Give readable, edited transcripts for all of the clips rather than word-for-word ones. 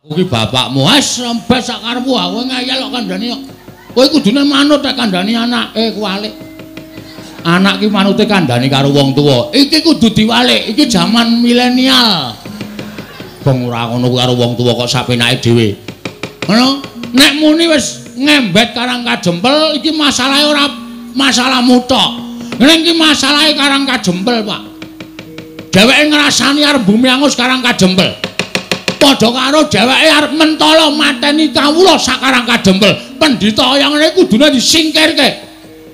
Kuwi bapakmu wis rembes sak karepmu kowe ngayal kok kandhani kok. Kowe kudune manut nek kandhani anake kuwalik. Anak ki manute kandhani karo wong tuwa. Iki kudu diwalik, iki jaman milenial. Bong ora ngono karo wong tuwa kok sapenake dhewe. Ngono, nek muni wis ngembet karang kajempel iki masalahe ora masalahmu tok. Nek iki masalahe karang kajempel, Pak. Dheweke ngrasani arep bumi angus karang kajempel. Padha karo dheweke arep mentala mateni kawula sakarang kajempel. Pendhita yang ngene kudune disingkirke.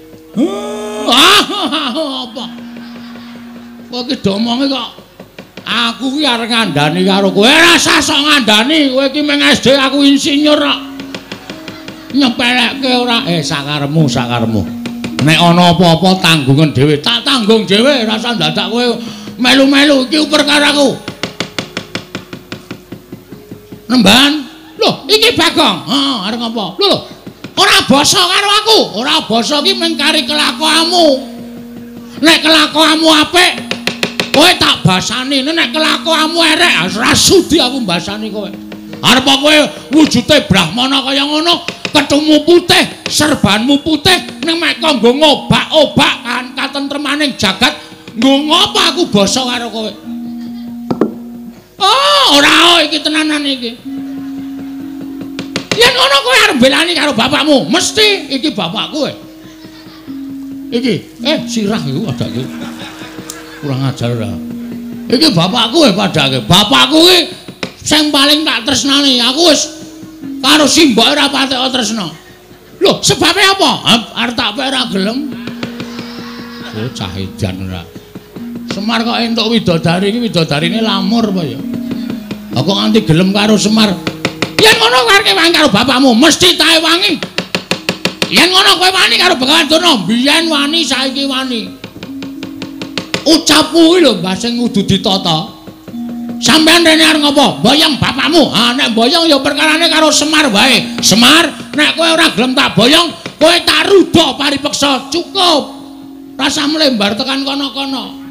Apa? Kok iki domonge kok aku ki arep ngandani karo kowe. Ora usah sok ngandani, kowe iki meng SD aku insinyur kok. Nyepelekke ora sakaremu. Nek ana apa-apa tanggungan dhewe, tak tanggung dhewe, ora usah dadak kowe melu-melu iki perkaraku. Nemban, lho iki Bagong. Arep ngapa? Lho, ora basa karo aku. Ora basa ki mung kari kelakuanmu. Nek kelakuanmu apik, kowe tak basani. Nek kelakuanmu erek, ora sudi aku mbasani kowe. Arep kowe wujude brahmana kaya ngono, ketemu putih, serbanmu putih, ning mek kanggo ngobak-obak kan katentremaning jagat, nggo ngopo aku basa karo kowe? Ora iki tenanan iki. Yen ngono kowe arep belani karo bapakmu, mesti iki bapakku kowe. Iki, sirah iku padake. Kurang ajar ora. Iki bapakku kowe padake. Bapakku ki sing paling tak tresnani. Aku wis karo simbok ora patek tresna. Lho, sebabe apa? Arep tak pek ora gelem. Cah edan ora. Semar kok entuk widodari iki widodarine lamur apa ya? Kok nganti gelem karo Semar. Yen ngono kowe wangi karo bapakmu, mesti tae wangi. Yen ngono kowe wani karo Begawan Durna, biyen wani saiki wani. Ucapmu kuwi lho mbah sing kudu ditata. Sampeyan rene arep ngopo? Boyong bapakmu. Nek boyong ya perkarane karo Semar wae. Semar, nek kowe ora gelem tak boyong, kowe tak ruda paripeksa. Cukup. Rasa mlembar tekan kono-kono.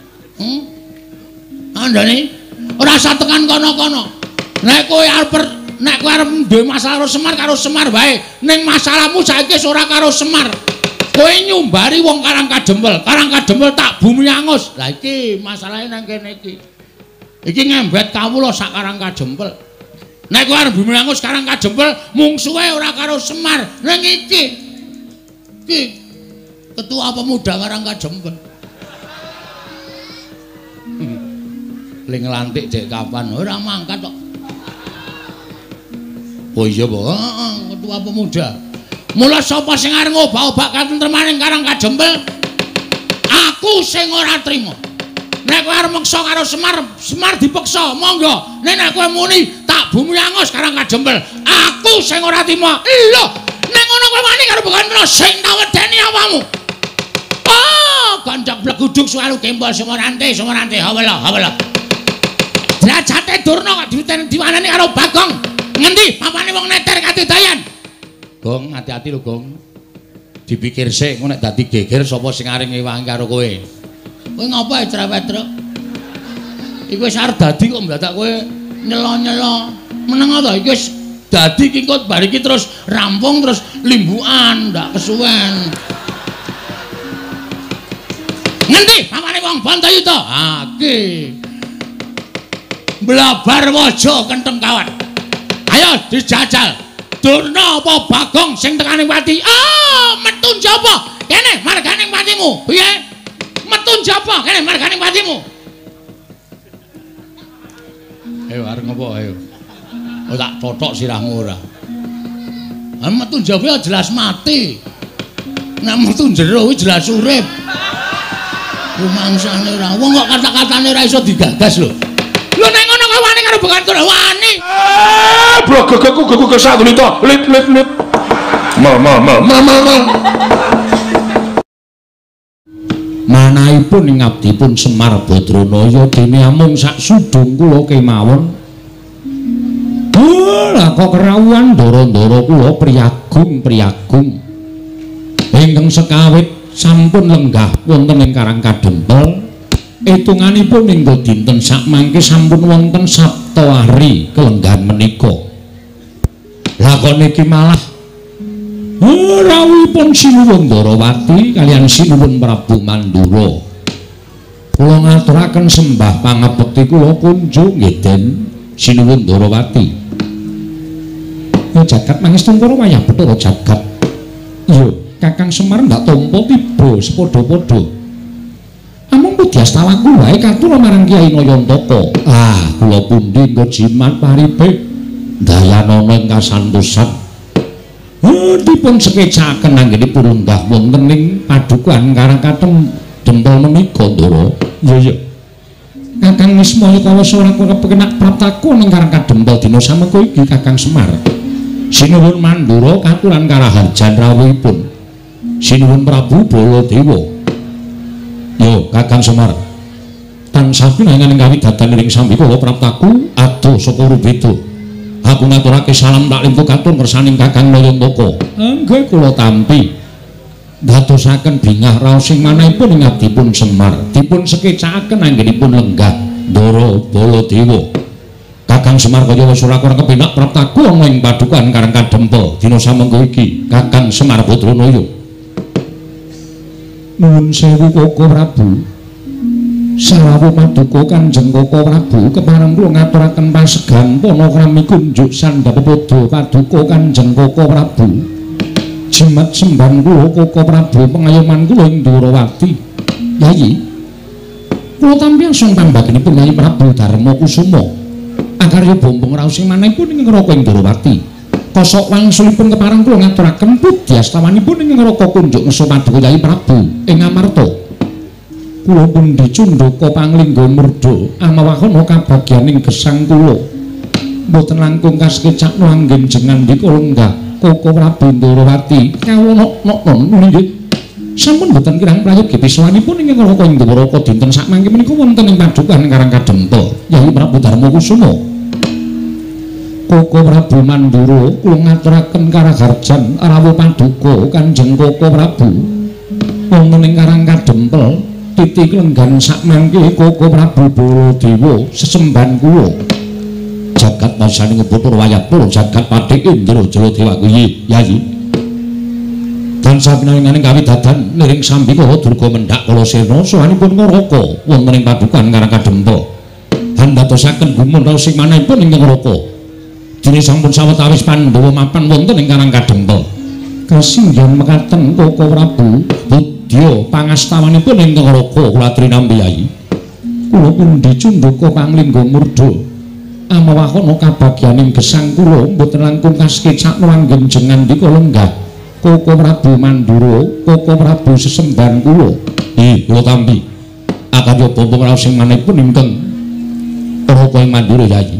Andane ora usah tekan kono-kono. Nek kowe arep duwe masalah karo Semar wae. Ning masalahmu saiki ora karo Semar. Kowe nyumbari wong Karang Kajempel. Karang Kajempel tak bumi angus. Lah iki masalahe nang kene iki. Iki ngembet kawula sak Karang Kajempel. Nek kowe arep bumi angus Karang Kajempel mungsuhe ora karo Semar. Ning iki ketua pemuda Karang Kajempel. Ling lantik cek kapan ora mangkat kok. Oh iya po, ketua pemuda. Mula sapa sing arep ngobak-obak katentremaning Karang Kajempel? Aku sing ora trima. Nek kowe arep meksa karo Semar, Semar dipeksa, monggo. Nek kowe muni tak bumi angus Karang Kajempel, aku sing ora trima. Lho, nek ngono kowe wani karo Begawan sing tak wedeni awakmu. Gancak bleguduk selalu kembal Semorante, hawala. Derajate Durna kok diwanani karo Bagong. Ngendi papane wong neter katidayan? Gong, hati-hati lho, Gong. Dipikir sik, engko nek dadi geger sapa sing arep ngewangi karo kowe. Kowe ngapa cerewet, Truk? Iku wis arep dadi kok mendadak kowe nyelo-nyelo. Meneng ta iki wis dadi kingkut bar iki terus rampung terus limbukan, ndak kesuwen. Ngendi papane wong Bantayuda? Iki. Blabar waja kenteng kawat. Ayo dijajal. Durna apa Bagong sing tekaning pati? Metu njaba. Kene marganing patimu. Piye? Metu njaba kene marganing patimu. Ayo arep ngopo ayo. Tak totok sirahmu ora. Metu njaba jelas mati. Nek metu jero kuwi jelas urip. Rumangsane ora. Wong kok kata-katane ora iso digagas lho. Lho nek ngono kowe wani karo Begawan Durna wani. Blogegku sak lito. Lip. Mal. Manahipun ing abdipun Semar Badranaya dene amung sak sudung kula kemawon. Lah kok kerawuhan ndara-ndara kula priyagung. Ingkang sekawit sampun lenggah wonten ing Karang Kajempel. Hitunganipun minggu dinten sakmangke sampun wonten Sabta Ari kelenggan menika. Lakon iki malah rawuhipun Sinuwun Darawati kaliyan Sinuwun Prabu Mandura. Kula ngaturaken sembah pangabekti kula kunjuk nggih Den Sinuwun Darawati. Ya jagat mangestun para wayah Bathara jagat. Yo Kakang Semar ndak tampa tiba sepadha-padha. Amung Budyastawaku wae katur marang Kyai Nayantaka. Kula pundi nggo jimat paripe dayanana ing kasantosan. Dipun sekecaken anggenipun lenggah wonten ing padukan Karangkatem Dempel menika Ndara. Iya. Kakang Wismaya kawasa ora kepenak praptaku ning Karangkatem dina samengko iki Kakang Semar. Sinuwun Mandura katuran karaharjan rawuhipun. Sinuwun Prabu Baladewa. Yo Kakang Semar. Tansah pinanganing kawidadan ing sambika praptaku ado saka Rubeda. Aku ngaturake salam taklim katur ngersaning Kakang Nayantaka. Nggih kula tampi. Dadosaken bingah raos sing manahipun ing abdipun Semar. Dipun sekecakaken anggenipun lenggah Ndara Baladewa. Kakang Semar kaya wis ora kurang kepenak praptaku ana ing padukan Karangkadempa dina samengko iki Kakang Semar Badranaya. Nuwun sewu Koko Prabu. Sarawuh paduka Kanjeng Koko Prabu kepareng kula ngaturaken pasegan panakrami kunjuk sandhapada paduka Kanjeng Koko Prabu. Jimat semban kula Koko Prabu pengayoman kula ing Darawati. Yayi. Kula tampi asung pambagenipun Yayi Prabu Darma Kusuma. Akarya bombong raos sing manahipun ing ngraka ing Darawati. Kosok wangsulipun kepareng kula ngaturaken budyastawanipun ing ngraka kunjuk ngeso paduka Yayi Prabu ing Amarta. Kula pun dicundhaka panglingga murda amawahana kabagyaning gesang kula. Mboten langkung kaskecakno anggenjengan ndika lenggah Koko Prabu Darawati kawonok-nok nggih. Sampun mboten kirang prayogi pisawanipun ing ngraka ing Dawaraka dinten sakmangke menika wonten ing padukan Karangkadempa Yayi Prabu Darma Kusuma. Koko Prabu Mandura kula ngaturaken karaharjan rawuh paduka Kanjeng Koko Prabu wonten ing Karangkadempel titik lenggan sakmangke Koko Prabu Baladewa sesemban kula jagat masaning Bathara Wayapura jagat Pathik Indra Jaladewa kuwi Yayi dan sabinaning kawidadan niring sambika Durga Mendhak Kalasena sawanipun ngraka wonten ing padukan Karangkadempa handadosaken gumun raos sing manahipun ing ngraka. Dene sampun sawetawis Pandhawa mapan wonten ing Karangkadempa. Kasinggihan mekaten Koko Prabu budya pangastawanipun ing ngraka kula trinampi Yayi. Kula pun dicundhaka panglingga murda amawahana kabagyaning gesang kula mboten langkung kaskecakno anggenjengan ndika lenggah Koko Prabu Mandura, Koko Prabu sesemban kula. Kula tampi. Akarya bombong raos sing manahipun ingkang Raka ing Mandura Yayi.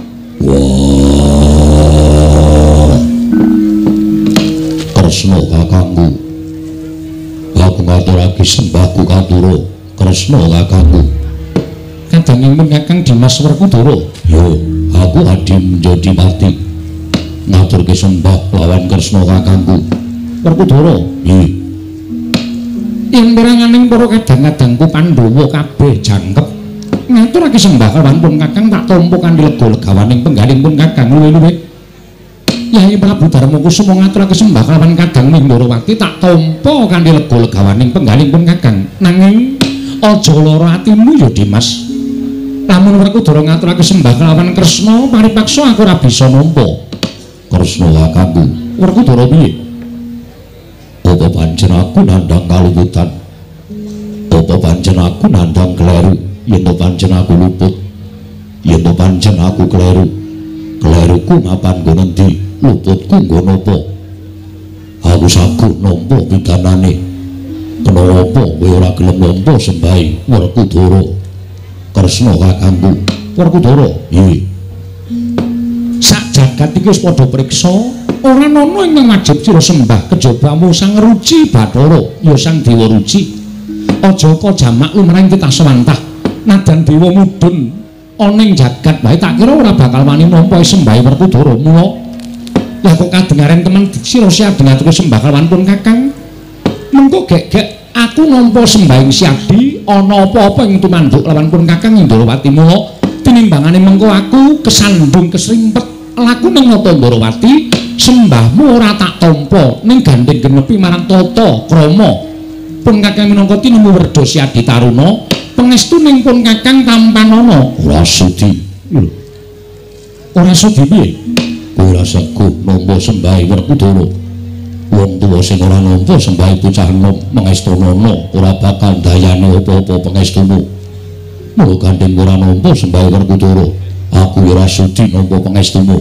Kresna kakangku, aku ngaturake sembahku katura Kresna kakangku. Kadangipun Kakang Dimas Werkudara. Yo, aku Adi Njodipati ngaturke sembah lawan Kresna kakangku Werkudara. Yen peranganing para kadang-kadangku Pandhawa kabeh jangkep ngaturake sembah kalawan pun Kakang tak tampa kanthi lega legawaning penggaling pun Kakang luwih-luwih. Yayi Prabu Darma Kusuma ngaturake sembah kalawan Kadang Mindrawati tak tampa kanthi lega legawaning penggaling pun Kakang. Nanging aja lara atimu ya Dimas. Lamun Werkudara ngaturake sembah kalawan Kresna paripaksa aku ora bisa nampa. Kresna kakangku. Werkudara piye? Apa pancen aku nandhang kaluputan? Apa pancen aku nandhang kleru? Yen to pancen aku luput, yen to pancen aku kleru, kleruku mapan nggo endi, luputku nggo napa? Aku saguh nampa pikanane. Kenapa kowe ora gelem nampa sembahe Werkudara? Kresna kakangku. Werkudara, nggih. Sak jagat iki wis padha priksa, ora ana ingkang wajib sira sembah kejabamu Sang Ruci Bathara, ya Sang Dewa Ruci. Aja kok jamak lumrahing titah swantah. Nadan dewa mudhun ana ing jagat wae tak kira ora bakal wani nampa sembahe Werkudara. Mula lah kok kadengaren temen sira siap ngaturke sembah kalawan pun Kakang. Mengko gek-gek aku nampa sembahyang siadi ana apa-apa ing tumanduk lawan pun Kakang Ndrawati mula tinimbangane mengko aku kesandung kesrimpet laku ning nata Ndrawati sembahmu ora tak tampa ning gandeng genepi marang tata krama pun Kakang minangka tinemu werda siadi taruna pangestu ning pun Kakang tampanana ora sudi ora sudi piye kowe ora sego nampa sembahe Werkudara wong tuwa sing ora nampa sembahe bocah enom mengestunana ora bakal dayane apa-apa pangestumu mula gandeng ora nampa sembahe Werkudara aku ora sudi nampa pangestumu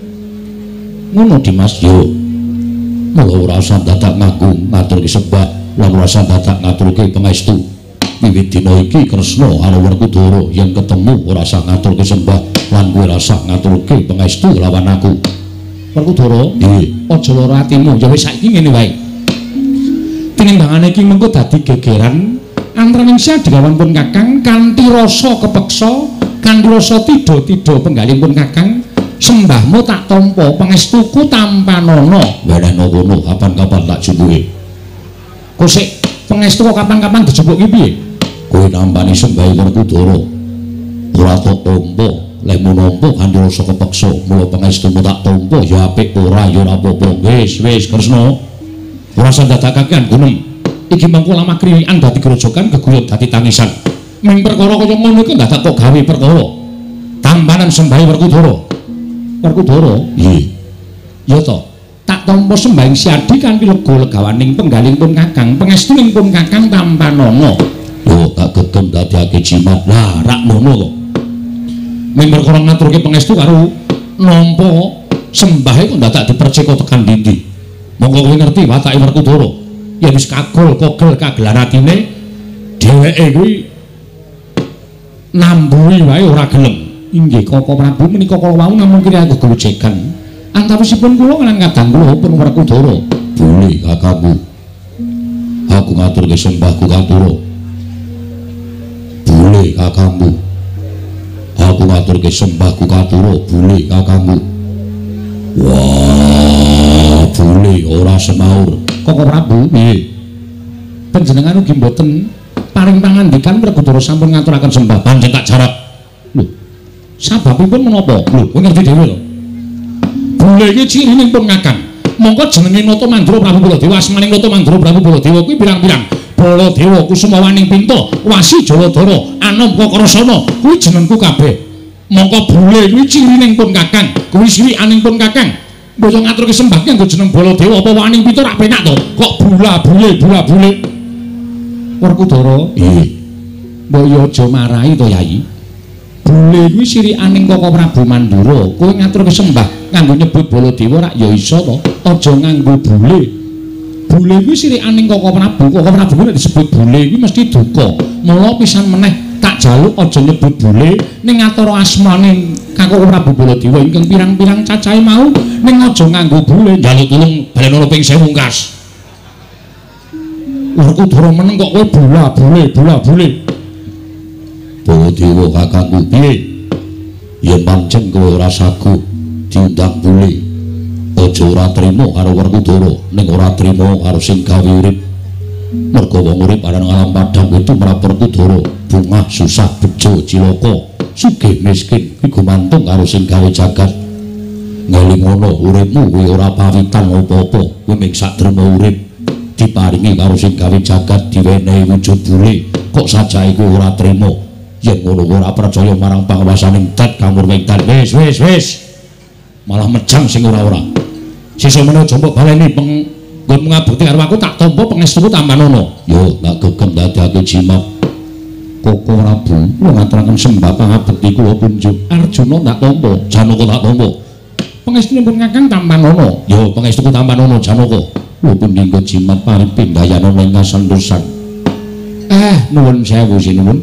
ngono Dimas yo mula ora usah dadak nganggung ngaturke sembah lan ora usah dadak ngaturke pangestu wiwit dina iki Kresna karo Werkudara yen ketemu ora usah ngaturke sembah lan kowe ora usah ngaturke pangestu lawan aku Werkudara aja lara atimu ya wis saiki ngene wae tinimbangane iki mengko dadi gegeran antaraning Siadi lawan pun Kakang kanthi rasa kepeksa kanthi rasa tida-tida penggalih pun Kakang sembahmu tak tampa pangestuku tampanana weneh ngono kapan-kapan tak jumbuhe kok sik pangestu kapan-kapan dijupuk iki piye kowe nampani sembahe Werkudara ora tak tampa lek nampa kanthi rasa kepeksa mula pangestumu tak tampa ya apik ora ya ora apa-apa wis Kresna ora usah dadakaken gunem iki mangko lama kriwikan dadi grojokan geguyub dadi tangisan ming perkara kaya ngono iki dadak kok gawe perkara tampanan sembahe Werkudara ya to tak tampa sembahyang siadi kanthi lega legawaning penggalih pun Kakang pangestu ning pun Kakang tampanana yo tak gegem dadekake jimat lah rak ngono kok ming perkara ngaturke pangestu karo nampa sembahe kok dadak dipercaya tekan ndi monggo kowe ngerti watake Werkudara ya wis kagol kagelar atine dheweke kuwi nambuhi wae ora gelem inggih Koko Prabu menika kala wau namung kira gegojekan antawisipun kula lan kadang kula pun Werkudara boleh kakangku aku ngaturke sembahku katura boleh kakangku aku ngaturke sembahku katura boleh kakangku wah boleh ora semaur Koko Prabu piye panjenengan ugi mboten paring pangandikan Werkudara sampun ngaturaken sembah pancen tak jarak lho sababipun menapa lho kowe ngerti dhewe lho bule iki cirine pun Kakang mongko jenenge Nata Mandura Prabu Baladewa asmaning Nata Mandura Prabu Baladewa kuwi pirang-pirang Baladewa Kusumawaning Pinta Wasi Jaladara Anom Kakrasana kuwi jenengku kabeh mongko bule kuwi cirine pun Kakang kuwi sirikaning pun Kakang mbaya ngaturke sembah kanggo jeneng Baladewa apa Waning Pinta rak penak to kok bule Werkudara mbaya aja marahi to Yayi bule kuwi sirikaning Koko Prabu Mandura kowe ngaturke sembah kanggo nyebut Baladewa rak ya iso to aja nganggo bule kuwi sirikaning Koko Prabu nek disebut bule kuwi mesti duka mula pisan meneh tak jaluk aja nyebut bule ning ngatara asmane Koko Prabu Baladewa ingkang pirang-pirang cacahe mau ning aja nganggo bule njaluk tulung balena ping 1000 wungkas Werkudara meneng kok kowe bule Baladewa kakangku piye yen pancen kowe ora sagu diundang bule aja ora trima karo Werkudara ning ora trima karo sing gawe urip mergo wong urip aran alam padang itu marang Werkudara bungah susah bejo cilaka sugih miskin kuwi gumantung karo sing gawe jagat ngelingono uripmu kuwi ora pawitan apa-apa kowe mung sadrema urip diparingi karo sing gawe jagat diwenehi wujud bule kok sajae kowe ora trima yen ngono ora percaya marang panguwasaning dat kamurwengtan wis malah mejang sing ora-ora sesuk menawa jombok baleni nggon ngabukti karo aku tak tampa pangestuku tampanana yo tak gegem dadekake jimat Koko Prabu kula ngaturaken sembah pangabekti kula punjuk Arjuna tak tampa Janaka tak tampa pangestunipun Kakang tampanana yo pangestuku tampanana Janaka kula pun dinggo jimat paripindayana ing kasantosan nuwun sewu sinuwun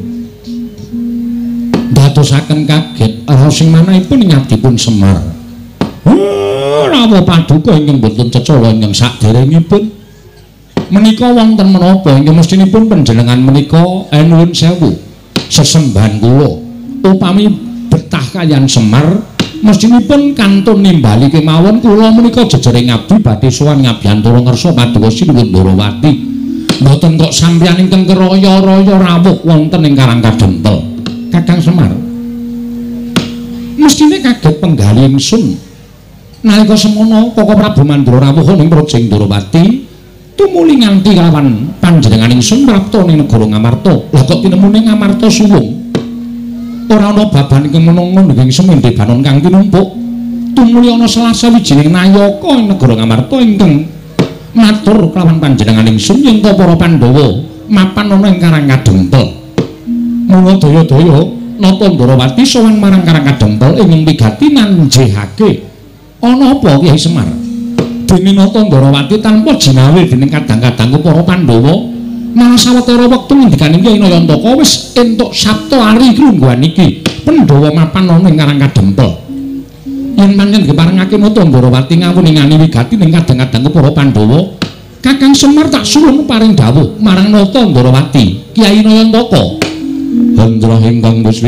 dadosaken kaget raos sing manahipun nyadipun Semar napa paduka ingkang boten cecala ingkang saderengipun menika wonten menapa ingkang mestinipun panjenengan menika nuwun sewu sesembahan kula upami betah kaliyan Semar mestinipun kantun nimbali kemawon kula menika jejering abdi badhe sowan ngabiyantara ngersa paduka sinuwun Ndrawati Mboten kok sampeyan ingkang keraya-raya rawuh wonten ing Karangkadempel. Kakang Semar. Mestine kaget penggali ingsun. Nalika semono Koko Prabu Mandura rawuh ing Projeng Ndorowati tumuli nganti kalawan panjenengan ingsun prapta ning negara Ngamarta. Lah kok tinemune Ngamarta suwung. Ora ana baban ingkang menunggu ing semende banon kang tinumpuk. Tumuli ana salah sawijining nayaka ing negara Ngamarta ingkang matur kelawan panjenengan ingsun yen ta para Pandhawa mapan ana ing Karangkadempel. Mula daya-daya nata Ndorowati sowan marang Karangkadempel ing wigati nanjihake ana apa Kyai Semar. Dene nata Ndorowati tanpa jinawe dening kadang-kadang para Pandhawa malah sawetara wektu ngendikaning Kyai Nayantaka wis entuk sabta ari krungguhan iki Pandhawa mapan ana ing Karangkadempel. Yen pancen diparengake nata Ndorowati ngawuningani wigati ning kadang-kadang para Pandhawa, Kakang Semar tak suwun paring dawuh marang nata Ndorowati, Kyai Nayantaka. Handra ingkang wis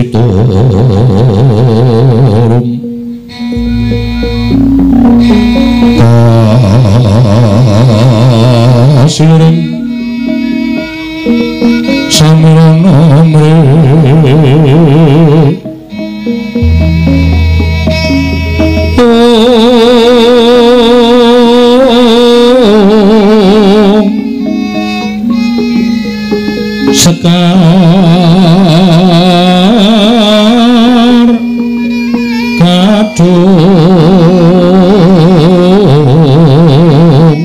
witurum kasiring samirana mre sekar kadung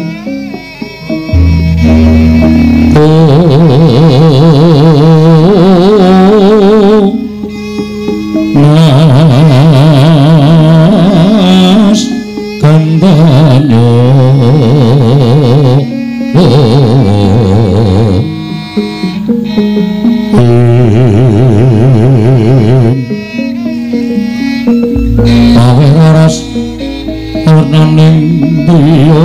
nas kandanyo aweras warnaning priya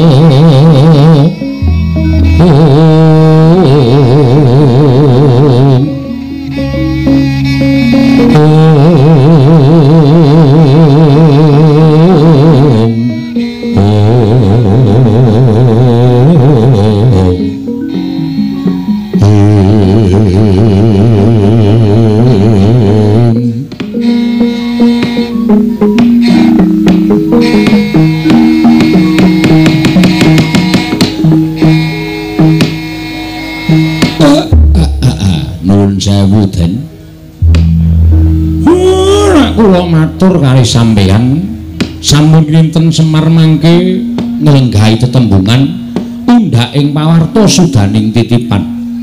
matur kali sampeyan sampun kinten Semar mangke nglenggahi tetembungan undhaking pawarta sudaning titipan.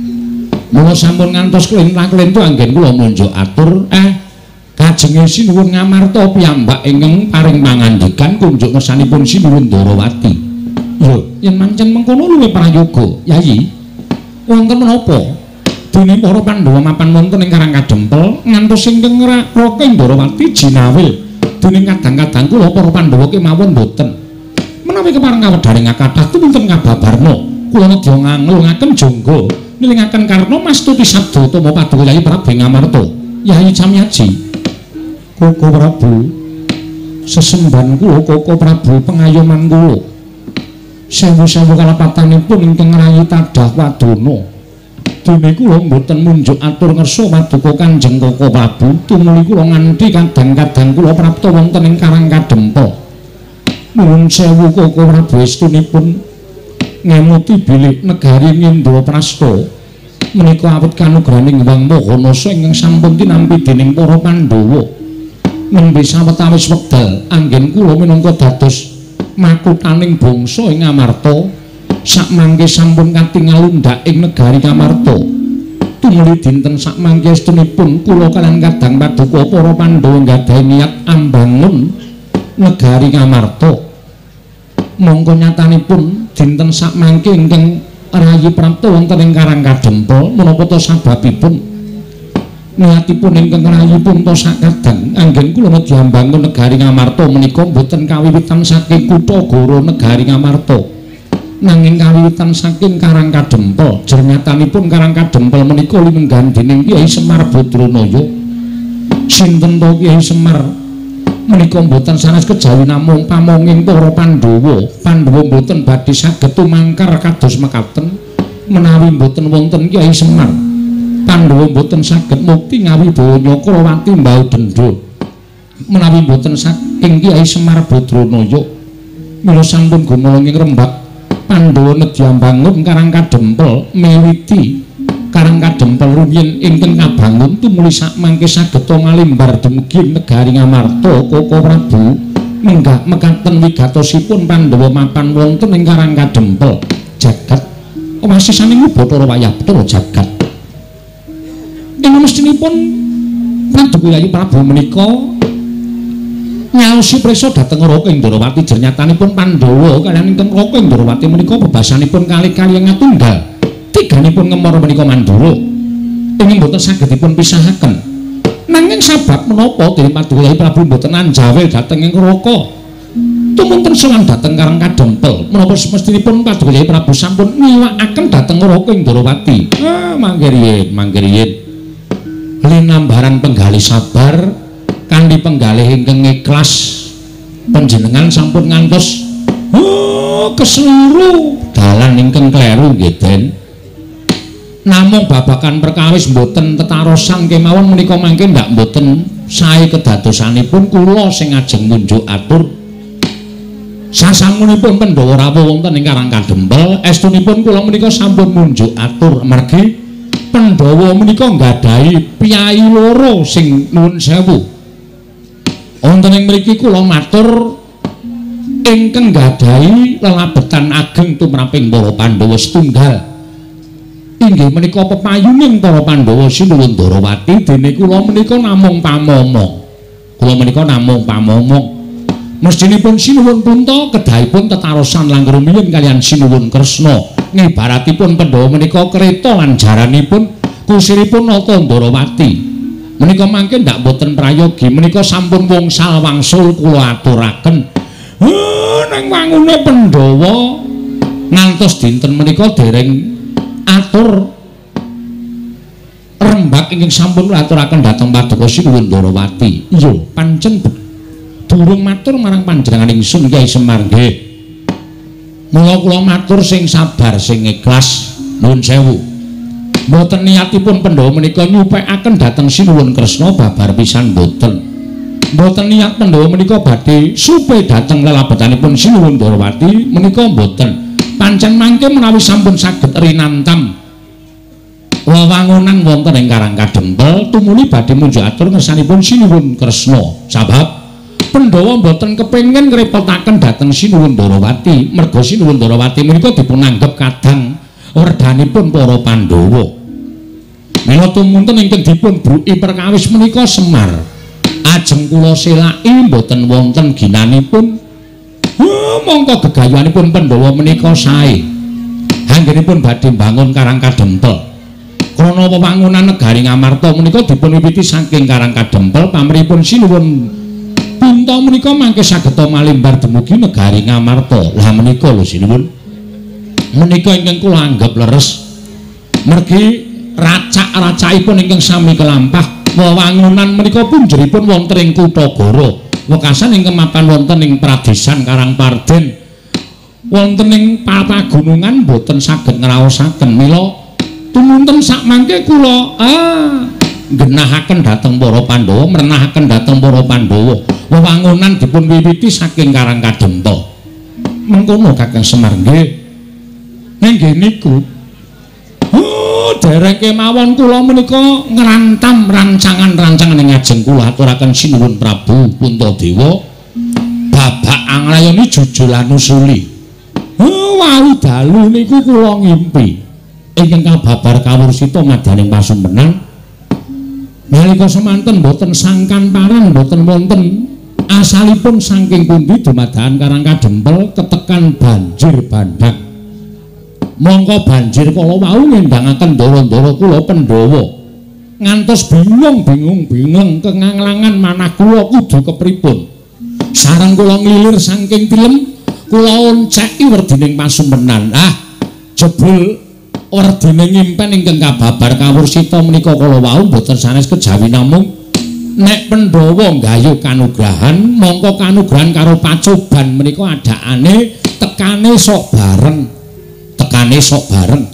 Mula sampun ngantos klentang-klentu anggen kula munjuk atur kajenge sinuwun Ngamarta piyambak ingkang paring pangandikan kunjuk ngersanipun sinuwun Ndorowati. Lho, yen mancen mengkono luwih prayoga, Yayi. Wonten menapa? Dene para Pandhawa mapan wonten ing Karangkadempel ngantos ingkang ngraka Ndorowati jinawil dening kadang-kadang kula para Pandhawa kemawon boten. Menawi kepareng kawedaring kathah tuminten ngababarna kula nedya nganglungaken jangga nilingaken karna mastuti sabda Tama Paduka Yayi Prabu Ngamarta. Yayi Camyaji. Koko Prabu sesemban kula Koko Prabu pengayoman kula. Sewu-sewu kalapatanipun ingkang rayi tadah wadana. Dene kula mboten munjuk atur ngersa paduka Kanjeng Koko Prabu tumuli kula nganti kadang-kadang kula prapta wonten ing Karangkadempel. Nuwun sewu Koko Prabu estunipun ngemuti bilih negari Ngendraprasta menika awit kanugrahaning Hyang Mahanasa ingkang sampun tinampi dening para Pandhawa. Nembe sawetawis wekdal anggen kula minangka dados makutaning bangsa ing Ngamarta sakmangke sampun katingal undhak ing negari Ngamarta. Tumuli dinten sakmangke estunipun kula kaliyan kadang paduka para Pandhawa nggadahi niat ambangun negari Ngamarta. Mongko nyatanipun dinten sakmangke ingkang rayi prapta wonten ing Karangkadempel menapa ta sababipun niatipun ingkang rayipun ta sakadang anggen kula nedya ambangun negari Ngamarta menika boten kawiwitan saking kutha Goro negari Ngamarta. Nanging kawiwitan saking Karangkadempel. Jernyatanipun Karangkadempel menika linenggan dening Kyai Semar Badranaya. Sinten to Kyai Semar? Menika mboten sanes kejawi namung pamonging para Pandhawa. Pandhawa mboten badhe saged tumangkar kados mekaten menawi mboten wonten Kyai Semar Pandhawa mboten saged mukti ngawi donya Krawati mbau dendha menawi mboten saking Kyai Semar Badranaya mila sampun gumulung ing Rembag Pandhawa nedya mbangun Karang Kadempel miwiti Karang Kadempel rumiyin ingkang kabangun tumuli sakmangke saged ngalimbar dumugi negari Ngamarta Koko Prabu menggah mekaten wigatosipun Pandhawa mapan wonten ing Karang Kadempel jagat wasisaning Bathara wayah Bathara jagat ing mestinipun Prabu Prabu menika nyaosi prisa dhateng Raka Indrawati jernyatanipun Pandhawa kaliyan ingkang Raka Indrawati menika bebasanipun kali-kali ngatunggal tiganipun ngemor menika Mandura ingin mboten sagedipun pisahaken nanging sabab menapa dening Paduka Prabu mboten anjawel dhateng ing Raka tumunten sowan dhateng Karang Kadempel menapa semestinipun Paduka Prabu sampun niwakaken dhateng Raka Indrawati mangke riyin linambaran penggalih sabar kanthi penggalih ingkang ikhlas panjenengan sampun ngantos keseluruh dalan ingkang kleru nggih Den namung babakan perkawis mboten tetarosan kemawon menika mangke ndak mboten sae kedadosanipun kula sing ajeng ngunjuk atur sasampunipun Pandhawa rawuh wonten ing Karang Kadempel estunipun kula menika sampun ngunjuk atur mergi Pandhawa menika nggadahi piyai loro sing nuwun sewu wonten ing mriki kula matur ingkang nggadahi lelabetan ageng tumraping para Pandhawa setunggal inggih menika pepayuning para Pandhawa Sinuwun Darawati dene kula menika namung pamomong mestinipun Sinuwun Punta kedahipun tetarosan langkung rumiyin kalian Sinuwun Kresna ngibaratipun Pandhawa menika kreta lan jaranipun kusiripun Nata Darawati menika mangke ndak boten prayogi menika sampun wangsul wangsul kula aturaken nang wangune Pandhawa ngantos dinten menika dereng atur Rembag ingkang sampun aturaken dhateng Paduka Sinuwun Darawati iya pancen durung matur marang panjenengan ingsun Kyai Semar nggih mula kula matur sing sabar sing ikhlas nuwun sewu mboten niatipun Pandhawa menika nyupekaken dhateng Sinuwun Kresna babar pisan mboten niat Pandhawa menika badhe supe dhateng lelabetanipun Sinuwun Darawati menika mboten pancen mangke menawi sampun saged rinantam wewangunan wonten ing Karang Kadempel tumuli badhe munjuk atur ngersanipun Sinuwun Kresna sabab Pandhawa mboten kepengin ngrepotaken dhateng Sinuwun Darawati merga Sinuwun Darawati menika dipunanggep kadang werdanipun para Pandhawa mila tumunten ingkang dipun bruki perkawis menika Semar ajeng kula selaki mboten wonten ginanipun mongko gegayuhanipun Pandhawa menika sae anggenipun badhe mbangun Karang Kadempel krana wewangunan negari Ngamarta menika dipun wiwiti saking Karang Kadempel pamripun Sinuwun Punta menika mangke saged malimbar dumugi negari Ngamarta lah menika lho Sinuwun menika ingkang kula anggap leres mergi racak-racakipun ingkang sami kelampah wewangunan menika punjeripun wonten ing Kutagara wekasan ingkang mapan wonten ing Pradesan Karangparden wonten ing pagunungan boten saged ngraosaken mila tumunten sakmangke kula genahaken dhateng para Pandhawa merenahaken dhateng para Pandhawa wewangunan dipun wiwiti saking Karang Kadempel mengkono Kakang Semar nggih nggih niku dereng kemawon kula menika ngrantam rancangan-rancangan ing ajeng kula aturaken Sinuwun Prabu Puntadewa babak anglayani jujulan usuli wau dalu niku kula ngimpi ingkang kababar kawursita madaning pasumpenan nalika semanten boten sangkan parang boten wonten asalipun saking pundi dumadakan Karang Kadempel ketekan banjir bandhang mongko banjir kala wau ngendangaken ndara-ndara kula Pandhawa ngantos bingung kenganglangan manah kula kudu kepripun sareng kula nglilir saking tilem kula onceki werdining pasumpenan jebul werdine ngimpen ingkang kababar kawursita menika kala wau boten sanes kejawi namung nek Pandhawa nggayuh kanugrahan mongko kanugrahan karo pacoban menika adakane tekane sok bareng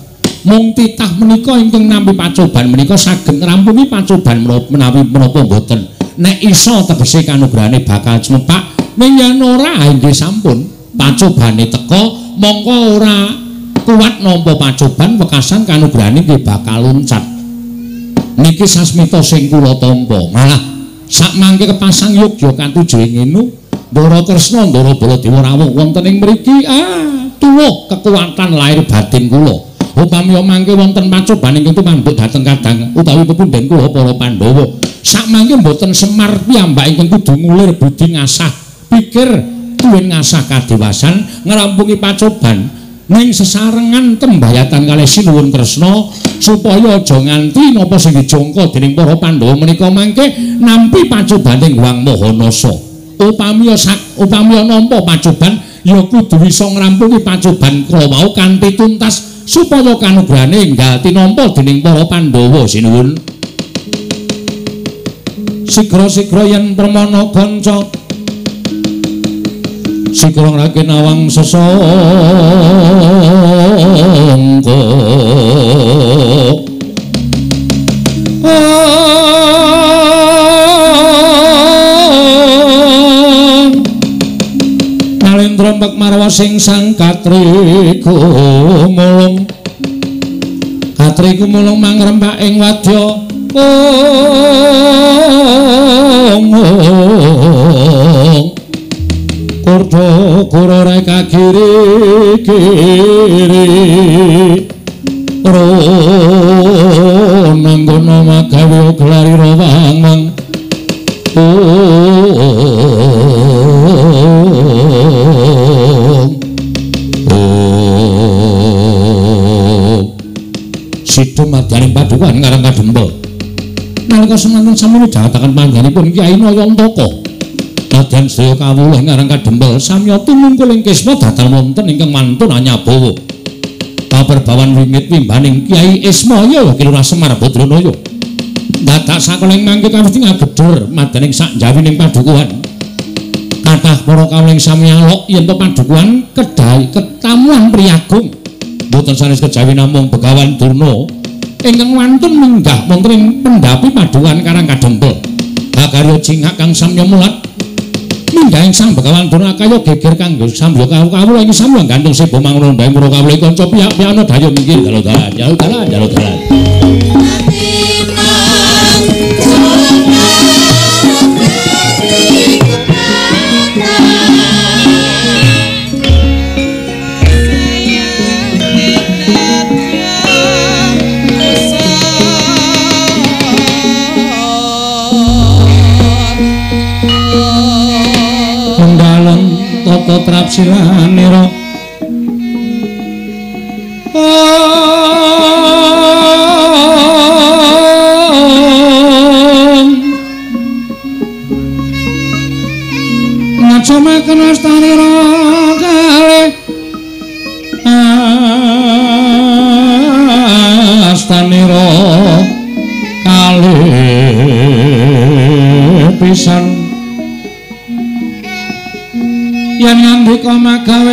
Mung titah menika ingkang nampi pacoban menika saged ngrampungi pacoban menawi menapa boten. Nek iso tegese kanugrahane bakal cemepak, ning yen ora inggih sampun pacobane teka mongko ora kuat nampa pacoban wekasan kanugrahane nggih bakal luncat. Niki sasmita sing kula tampa. Malah sak mangke kepasang yogya katujuh ngenu Ndara Kresna Ndara Baladewa rawuh wonten ing mriki tuwuh kekuatan lahir batin kula. Upami mangke wonten pacoban ingkang tumanduk dhateng kadang utawi pepunden kula para Pandhawa. Sak mangke mboten Semar piyambak ingkang kudu ngulir budi ngasah pikir duwen ngasah kadewasan ngrampungi pacoban ning sesarengan tembayatan kalih Sinuwun Kresna supaya aja nganti napa sing dijangka dening para Pandhawa menika mangke nampi pacobaning Wang Mahanasa. Upami nampa pacoban ya kudu bisa ngrampungi pacoban kala wau kanthi tuntas supaya kanugrahane enggal tinampa dening para Pandhawa sinuwun. Sigra-sigra yen permana kanca sigra raken awang sesangka Nalendra marwa sing sang Katri kumulung mangrembak ing wadya Kurda kurore kagiri-giri nanggono magawe glari rawang Sido madyaning padukan ngarang kadempel nalika semanten sami midhangetaken panggenipun Kyai Nayantaka nadyan sedaya kawula ngarang kadempel samya tumungkul ing kisma datal wonten ingkang mantun anyabawa paperbawan wingit wimbaning Kyai Ismaya Kilurah Semar Badranaya dadak sakeling mangke kawiti ngagedher madyaning sak jawining padukuhan kathah para kawling sami alok yen to padukuhan kedai ketamuan priyagung boten sanes kejawi namung Begawan Durna ingkang wantun minggah wonten ing pendhapi padukuhan Karang Kadempel Bagarya Jingak kang samya mulat minggah ing Sang Begawan Durna kaya geger kanggo samya kawula ing samya gantung sebo mangun ndang para kawula kanca piyak-piyakna dayo minggir dalan Tata trapsilanira ngacamaken astanira kalih pisan yen ngandika magawe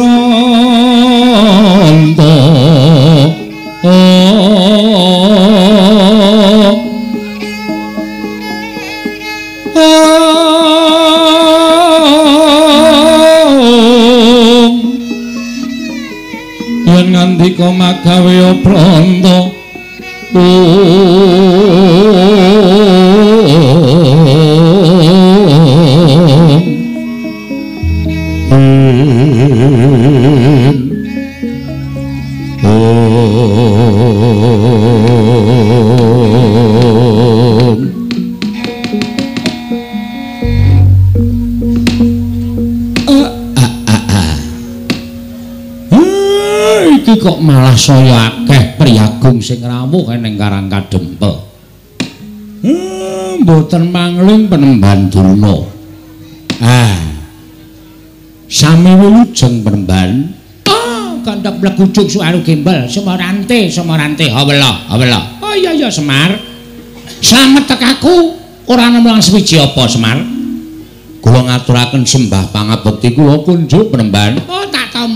obranta yen ngandika magawe obranta kok malah saya akeh priyagung sing rawuh ning Karang Kadempel. Mboten mangling Penemban Durna. Sami wilujeng Penemban. Kandhak blegujuk suaru gembel, Semarante. Hawela. Oh iya Semar. Slamet tekaku ora nemlang swiji apa Semar? Kula ngaturaken sembah pangabekti kula kunjuk Penemban. Oh tak tampa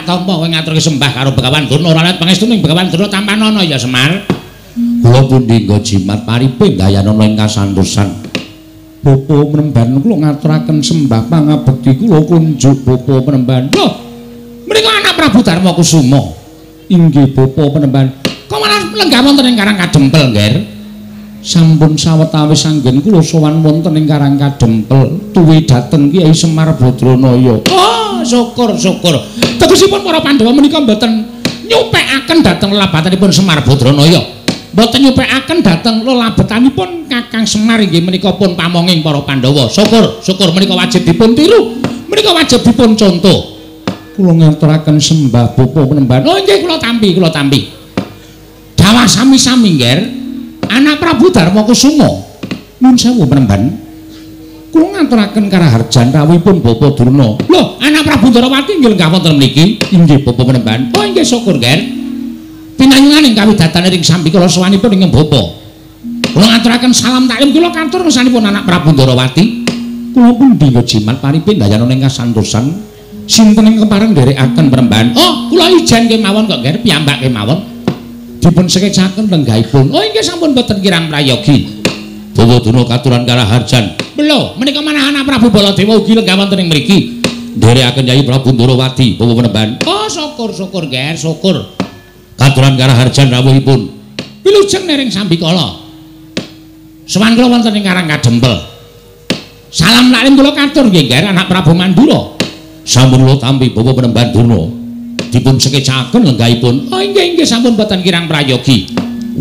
tampa kowe ngaturke sembah karo Begawan Durna ora lihat pangestuning Begawan Durna Tampanana ya Semar. Kula pundi nggo jimat paripe dayanana ing kasantosan. Bapa Penemban kula ngaturaken sembah pangabekti kula kunjuk Bapa Penemban. Loh, menika anak Prabu Darma Kusuma. Inggih Bapa Penemban. Kok malah lenggah wonten ing Karang Kadempel, Nger? Sampun sawetawis anggen kula sowan wonten ing Karang Kadempel tuwi dhateng Kyai Semar Badranaya. Oh, syukur. Tegesipun para Pandhawa menika mboten nyupekaken dhateng lelabatanipun Semar Badranaya. Mboten nyupekaken dhateng lelabetanipun Kakang Semar inggih menika pun pamonging para Pandhawa. Syukur menika wajib dipun tiru. Menika wajib dipun contoh. Kula ngaturaken sembah Bapa Penemban. Oh nggih kula tampi. Dawah sami-sami, Nger. Anak Prabu Darma Kusuma. Nuwun sewu Penemban. Kula ngaturaken karaharjan rawuhipun Bapa Durna. Lho, anak Prabu Darawati inggih lenggah wonten mriki. Inggih Bapa Penemban. Oh inggih syukur, Nger. Pinayunganing kawidatane ring sambi kula sowanipun ing Bapa. Kula ngaturaken salam taklim kula katur ngersanipun anak Prabu Darawati. Kula pundi jimat paripe dayanana ing kasantosan. Sinten ing kepareng nderekaken Penemban. Oh, kula ijen kemawon kok, Nger, piyambak kemawon. Dipun sekecaken lenggahipun. Oh, inggih sampun boten kirang prayogi. Bapa Durna katuran karaharjan. Lho, menika manah anak Prabu Baladewa ugi lenggah wonten ing mriki. Nderekaken Yayi Prabu Darawati, Bapa Penemban. Oh, syukur, Nger, syukur. Katuran karaharjan rawuhipun. Wilujeng nering sambikala. Sowan kula wonten ing Karang Kadempel. Salam laklim kula katur nggih, Nger, anak Prabu Mandura. Sampun kula tampi Bapa Penemban Durna. Dipun sekecaken lenggahipun. Oh inggih sampun boten kirang prayogi.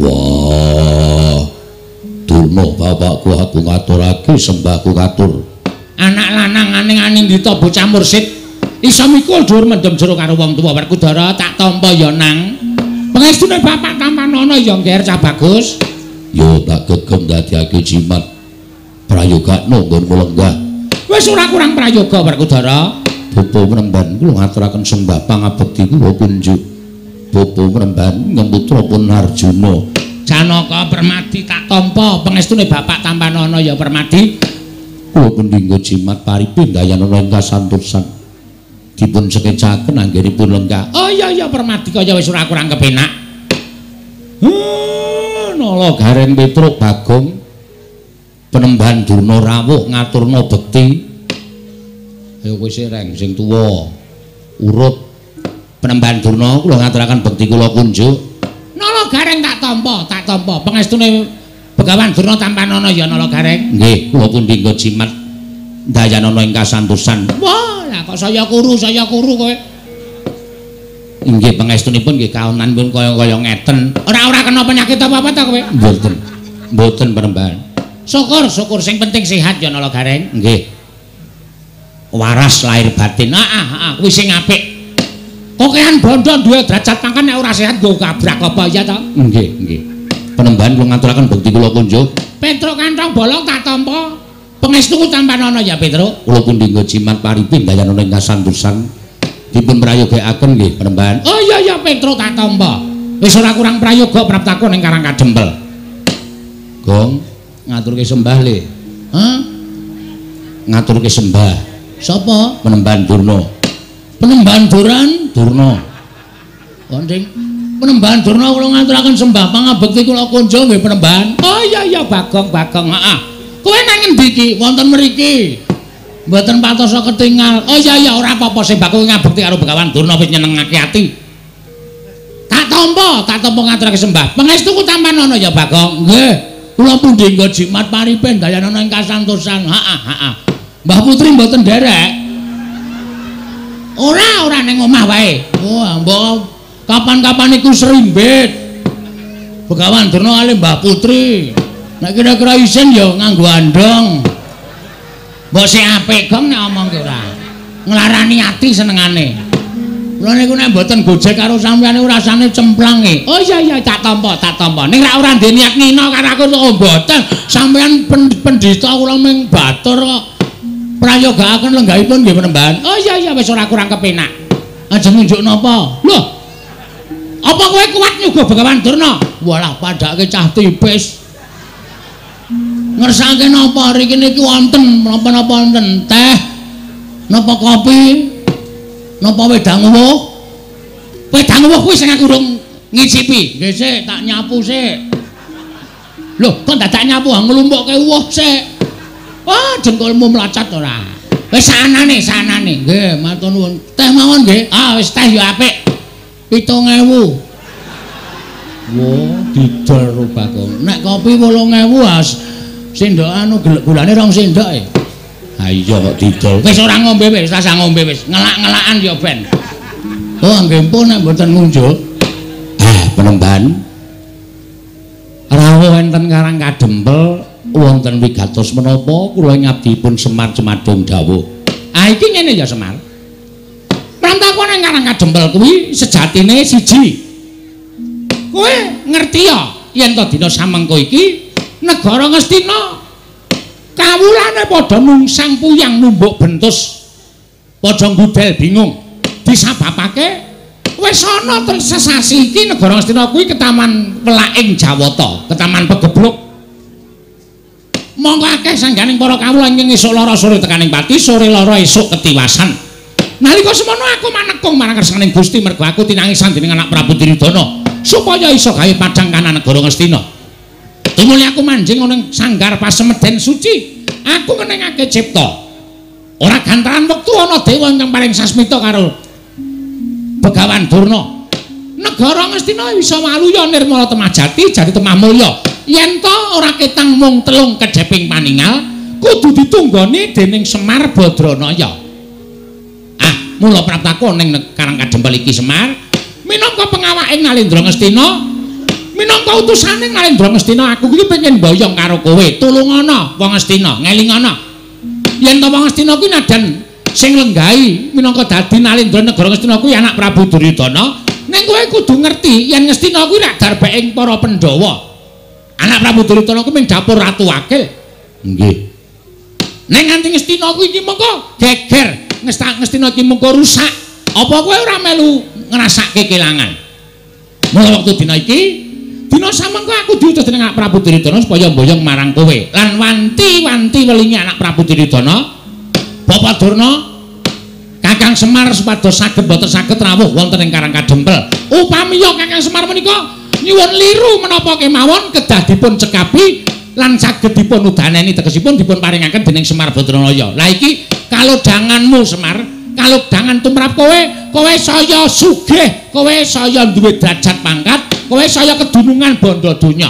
Wah. Durna bapakku aku ngaturake sembahku katur. Anak lanang aning-aning dita bocah mursid. Isa mikul dhuwur mendem jero karo wong tuwa Werkudara tak tampa ya nang. Pangestune Bapak Tampanana ya Nger cah bagus. Yo tak gegem dadiake jimat. Prayogakno nggonmu lenggah. Wis ora kurang prayoga Werkudara. Bapa Penemban kula ngaturaken sembah pangabekti kula kunjuk Bapa Penemban ngemputra pun Arjuna Janaka Permadi tak tampa pangestune Bapak Tampanana ya Permadi kula pundi nggo jimat paripe dayanana ing kasantosan dipun sekecaken anggenipun lenggah. Oh iya Permadi kaya wis ora kurang kepenak. Nala Gareng Petruk Bagong Penemban Durna rawuh ngaturna bekti. Ayo kowe sireng sing tuwa urut Penemban Durna kula ngaturaken bekti kula kunjuk. Nala Gareng tak tampa pangestune Begawan Durna Tampanana ya Nala Gareng. Nggih, kula pundi nggo jimat dayanana ing kasantosan. Wah, lah kok saya kuru kowe. Inggih pangestunipun nggih kaonanipun kaya ngeten. Ora kena penyakit apa-apa ta kowe? Mboten Penemban. Syukur sing penting sehat ya Nala Gareng. Nggih. Waras lahir batin. Kuwi sing apik. Kokean bondo duwe derajat pangkat nek ora sehat nggo kabrak apa ya to? Nggih. Penemban kula ngaturaken bekti kula kunjuk. Petruk kantong bolong tak tampa. Pangestuku Tampanana ya Petruk. Kula pundi nggo jimat paripe dayanana ing kasantosan. Dipun prayogakaken nggih Penemban. Oh iya Petruk tak tampa. Wis ora kurang prayoga praptaku ning Karang Kadempel. Gong ngaturke sembah le. Ngaturke sembah. Sapa? Penemban Durna. Penemban Durna. Konding. Penemban Durna kula ngaturaken sembah pangabekti kula kunjuk nggih Penemban. Oh iya Bagong. Kowe nang endi iki? Wonten mriki. Mboten patos ketingal. Oh iya ora apa-apa sembah kowe ngabekti karo Begawan Durna wis nyenengake ati. Tak tampa ngaturake sembah. Pangestuku Tampanana ya Bagong. Nggih. Kula pundi nggo jimat paripe dayanana ing kasantosan. Mbah Putri mboten nderek. Ora ning omah wae. Wah, mbok kapan-kapan iku serimbit. Begawan Durna kali Mbah Putri. Nek kira-kira isin ya nganggo andong. Mbok sik apik gong nek omong ki ora. Nglarani ati senengane. Kula niku nek mboten gojek karo sampeyan niku rasane cemplang e. Oh iya tak tampa. Ning ora ndek niat ngina karo aku kok mboten. Sampeyan pendhita kula ming batur kok. Prayogakaken lenggahipun nggih Penemban. Oh iya wis ora kurang kepenak. Ajeng nunjuk napa? Lho. Apa kowe kuat nyuga Begawan Durna? Walah padake cah tipis. Ngersake napa riki niki wonten napa-napa wonten teh? Napa kopi? Napa wedang uwuh? Wedang uwuh kuwi sing aku urung ngicipi. Nggih sik, tak nyapu sik. Lho, kok dadak nyapu nglumpukke uwuh sik. Wah, jengkolmu mlacat ora. Wis sanane. Nggih, matur nuwun. Teh mawon nggih. Ah, wis teh ya apik. 7.000. Wo, didol rupako. Nek kopi 8.000 sendok anu gulane 2 sendok e. Ha iya kok didol. Wis ora ngombe wis, rasa ngombe wis. Ngelak-ngelakan ya ben. Oh, nggih pun nek mboten ngunjuk. Penemban. Rawuh enten Karang Kadempel wonten wigatos menapa kula ngabdipun Semar Cemadung dawuh. Ah iki ngene ya Semar. Prantaku nang Karang Kadempel kuwi sejatine siji. Kowe ngerti ya yen to dina samengko iki negara Ngastina kawulane padha nungsang puyang numbuk bentus padha ngudel bingung disababake wis ana sesasi iki negara Ngastina kuwi ketaman Welaing Jawata, ketaman Pegebluk. Monggo akeh sangganing para kawula ing esuk lara sore tekaning pati, sore lara esuk ketiwasan. Nalika semono aku manekung marang kersaning Gusti mergo aku tinangisan dening anak Prabu Duryudana supaya iso gawe padang kanan negara Ngastina. Tumuli aku manjing ana ing sanggar pasemeden suci, aku ngenengake cipta. Ora gantaran wektu ana dewa ingkang paring sasmita karo Begawan Durna. Negara Ngastina bisa waluya nirmala temajati jati temah mulya. Yen to ora ketang mung telung kejeping paningal kudu ditunggoni dening Semar Badranaya. Ah, mula praptaku ning Karang Kadempel iki Semar minangka pengawaking Nalendra Ngastina, minangka utusaning Nalendra Ngastina aku iki pengen mboyong karo kowe. Tulungana wong Ngastina, ngelingana. Yen to wong Ngastina kuwi nadan sing lenggahi minangka dadi Nalendra negara Ngastina kuwi anak Prabu Duryudana, ning kowe kudu ngerti yen Ngastina kuwi rak darbeking para Pandhawa. Anak Prabu Duryudana kuwi ming dapur Ratu Wakil. Nggih. Ning nganti Ngastina kuwi iki mengko geger, Ngastina iki mengko rusak. Apa kowe ora melu ngrasake kelangan? Mula wektu dina iki, dina samengko aku diutus dening anak Prabu Duryudana supaya mboyong marang kowe lan wanti-wanti welingi anak Prabu Duryudana, Bapak Durna, Kakang Semar supados saged boten saged rawuh wonten ing Karang Kadempel. Upamiya Kakang Semar menika nyuwun liru menapa kemawon kedah dipun cekapi lan saged dipun udaneni tegesipun dipun paringaken dening Semar Badranaya. Lah iki kalodhanganmu Semar, kalodhangan tumrap kowe saya sugih, kowe saya duwe derajat pangkat, kowe saya kedunungan bondo donya.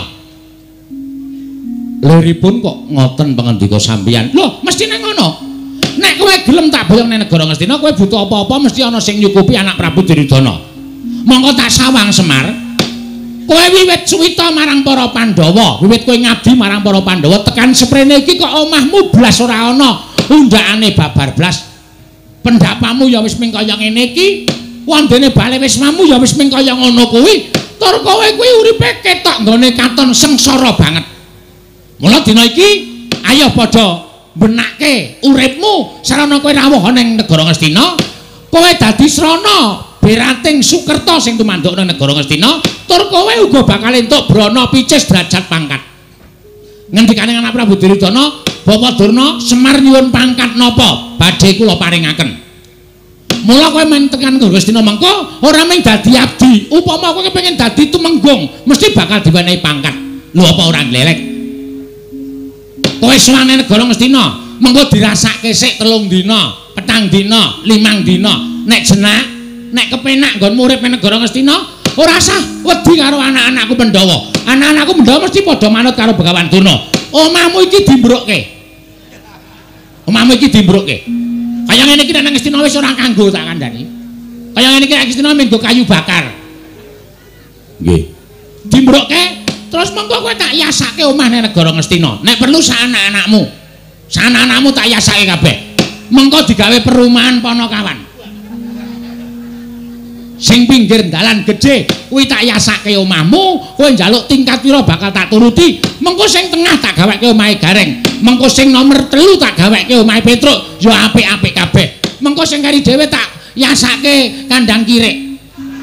Liripun kok ngoten pangandika sampeyan. Lho, mestine ngono. Nek kowe gelem tak boyong ning negara Ngastina, kowe butuh apa-apa mesti ana sing nyukupi anak Prabu Duryudana. Monggo tak sawang Semar. Kowe wiwit suwita marang para Pandhawa, wiwit kowe ngabdi marang para Pandhawa tekan sprene iki kok omahmu blas ora ana undakane babar blas. Pendapamu ya wis ming kaya ngene iki, wondene bale wismamu ya wis ming kaya ngono kuwi. Tur kowe kuwi uripe ketok nggone katon sengsara banget. Mula dina iki ayo padha benake uripmu sarana kowe rawuh ning negara Ngastina. Kowe dadi srana Berating Sukerta sing tumanduk nang negara Ngastina, tur kowe uga bakal entuk brana picis derajat pangkat. Ngendikane anak Prabu Duryudana, Bapak Durna, Semar nyuwun pangkat napa badhe kula paringaken. Mula kowe men tekan negara Ngastina mengko ora mung dadi abdi, upama kowe kepengin dadi tumenggung, mesti bakal diwenehi pangkat. Lho apa ora glelek? Kowe suwane negara Ngastina, mengko dirasake sik 3 dina, 4 dina, 5 dina. Nek jenak nek kepenak nggon urip ning negara Ngastina ora usah wedi karo anak-anakku Pandhawa. Anak-anakku Pandhawa mesti padha manut karo Begawan Durna. Omahmu iki dimbrukke. Omahmu iki dimbrukke. Kaya ngene iki nang Ngastina wis ora kanggo tak kandhani. Kaya ngene iki nang Ngastina menggo kayu bakar. Nggih. Dimbrukke terus mengko kowe tak yasake omah ning negara Ngastina. Nek perlu sak anak-anakmu. Sak anak-anakmu tak yasake kabeh. Mengko digawe perumahan Panakawan. Sing pinggir dalan gedhe kuwi tak yasake omahmu, kowe njaluk tingkat pira bakal tak turuti. Mengko sing tengah tak gaweke omahe Gareng, mengko sing nomor 3 tak gaweke omahe Petruk, ya apik-apik kabeh. Mengko sing kari dhewe tak yasake kandang kirik.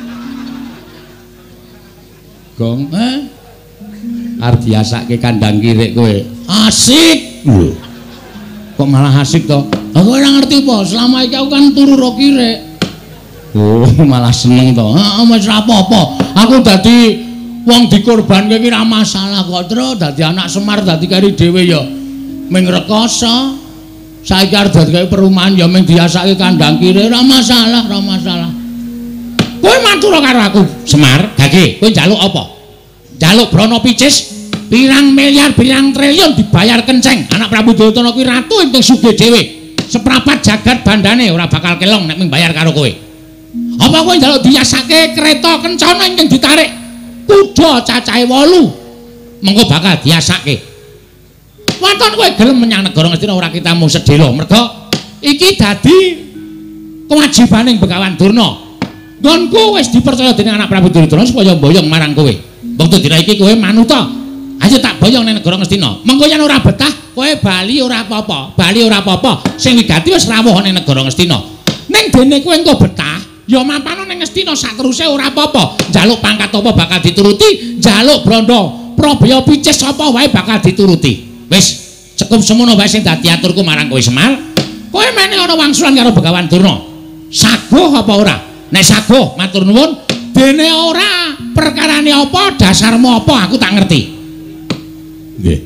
Gong, arep diasake kandang kirik kowe. Asik. Lho. Kok malah asik to? Aku ora ngerti apa, selama iki aku kan turu ro kirik. Oh, malah seneng to. Heeh, wis ora apa-apa. Aku dadi wong dikorbanke iki ra masalah kok, Tru. Dadi anak Semar dadi kari dhewe ya ming rekoso. Saiki arep dadi kaya perumahan ya ming diasake kandang kire, ra masalah, ra masalah. Kowe matur karo aku, Semar, Gage, kowe njaluk apa? Njaluk Brana Picis? Pirang miliar, pirang triliun dibayar kenceng. Anak Prabu Duryudana kuwi ratu ing sugih dhewe. Seprapat jagat bandane ora bakal kelong nek ming bayar karo kowe. Apa kowe njaluk diasake kereta kencana ingkang ditarik kuda cacahe 8 mengko bakal diasake. Waton kowe gelem menyang negara Ngastina ora kita mung sedhela merga iki dadi kewajibaning Begawan Durna. Nggonku wis dipercaya dening anak Prabu Duryudana supaya mboyong marang kowe. Wektu dina iki kowe manuta. Ayo tak boyong ning negara Ngastina. Mengko yen ora betah kowe bali ora apa-apa. Bali ora apa-apa. Sing wigati wis rawuh ning negara Ngastina. Ning dene kowe engko betah ya mampano ning Ngastina sateruse ora apa-apa. Njaluk pangkat apa bakal dituruti, njaluk Branda Prabaya Picis apa wae bakal dituruti. Wis, cukup semono wae sing dadi aturku marang kowe Semar. Kowe meneh ana wangsulan karo Begawan Durna. Saguh apa ora? Nek saguh, matur nuwun. Dene ora, perkarane apa, dasarmu apa, aku tak ngerti. Nggih.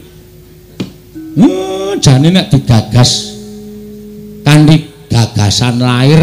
Jane nek digagas kanthi gagasan lahir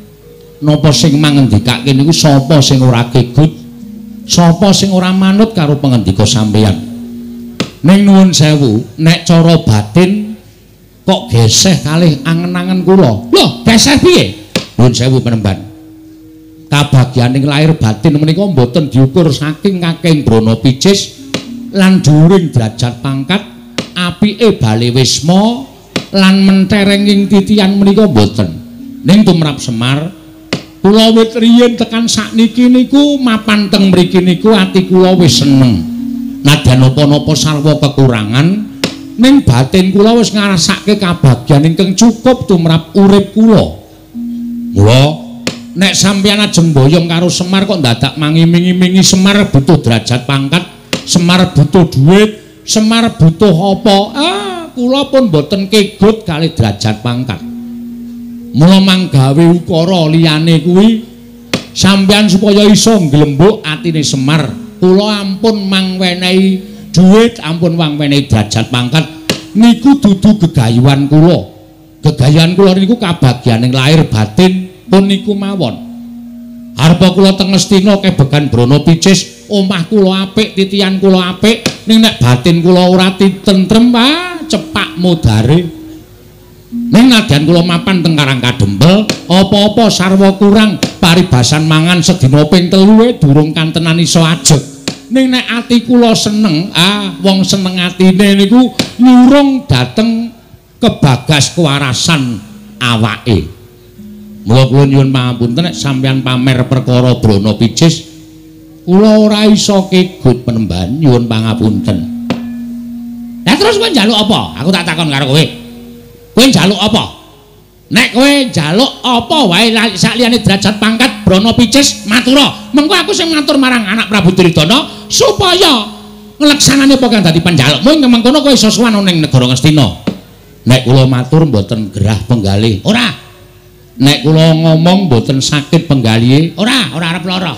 napa sing mangendikake niku sapa sing ora kegut, sapa sing ora manut karo pangandika sampeyan. Ning nuwun sewu, nek cara batin kok geseh kalih angen-angen kula. Lho, geseh piye? Nuwun sewu penemban. Kabagyaning lahir batin menika mboten diukur saking kakeng Brana Picis lan dhuwuring derajat pangkat, apike bale wisma lan menterenging titian menika mboten. Ning tumrap Semar kula wit riyin tekan sakniki niku mapan teng mriki niku ati kula wis seneng. Nadyan napa-napa sarwa kekurangan ning batin kula wis ngrasake kabagyan ingkang cukup tumrap urip kula. Mula nek sampeyan ajeng boyong karo Semar kok dadak mangiming-imingi Semar butuh derajat pangkat, Semar butuh duit, Semar butuh apa? Kula pun boten kegut kalih derajat pangkat. Mula manggawe ukara liyane kuwi sampeyan supaya iso nglembuk atine Semar. Kula ampun mangwenehi dhuwit, ampun mangwenehi derajat pangkat niku dudu gegayuhan kula. Gegayuhan kula niku kabagyaning lahir batin pun niku mawon. Arepa kula teng Ngastina kebegan Brana Picis, omah kula apik, titian kula apik, ning nek batin kula ora tentrem, cepak modare. Ning nadyan kula mapan teng Karangkadempel, apa-apa sarwa kurang, paribasan mangan sedina ping 3 durung kantenan iso ajeg. Ning nek ati kula seneng, wong seneng atine niku nyurung dateng kebagas kewarasan awake. Mula kula nyuwun pangapunten nek sampeyan pamer perkara Brana Picis, kula ora iso kegut penemban, nyuwun pangapunten. Lah terus kowe njaluk apa? Aku tak takon karo kowe. Kowe njaluk apa? Nek kowe njaluk apa wae sakliyane derajat pangkat Brana Picis, matura. Mengko aku sing matur marang anak Prabu Duryudana supaya ngleksanane apa kang dadi panjalukmu ing mengkono kowe iso sowan ning negara Ngastina. Nek kula matur mboten gerah penggalih. Ora. Nek kula ngomong mboten sakit penggalihe. Ora arep lara.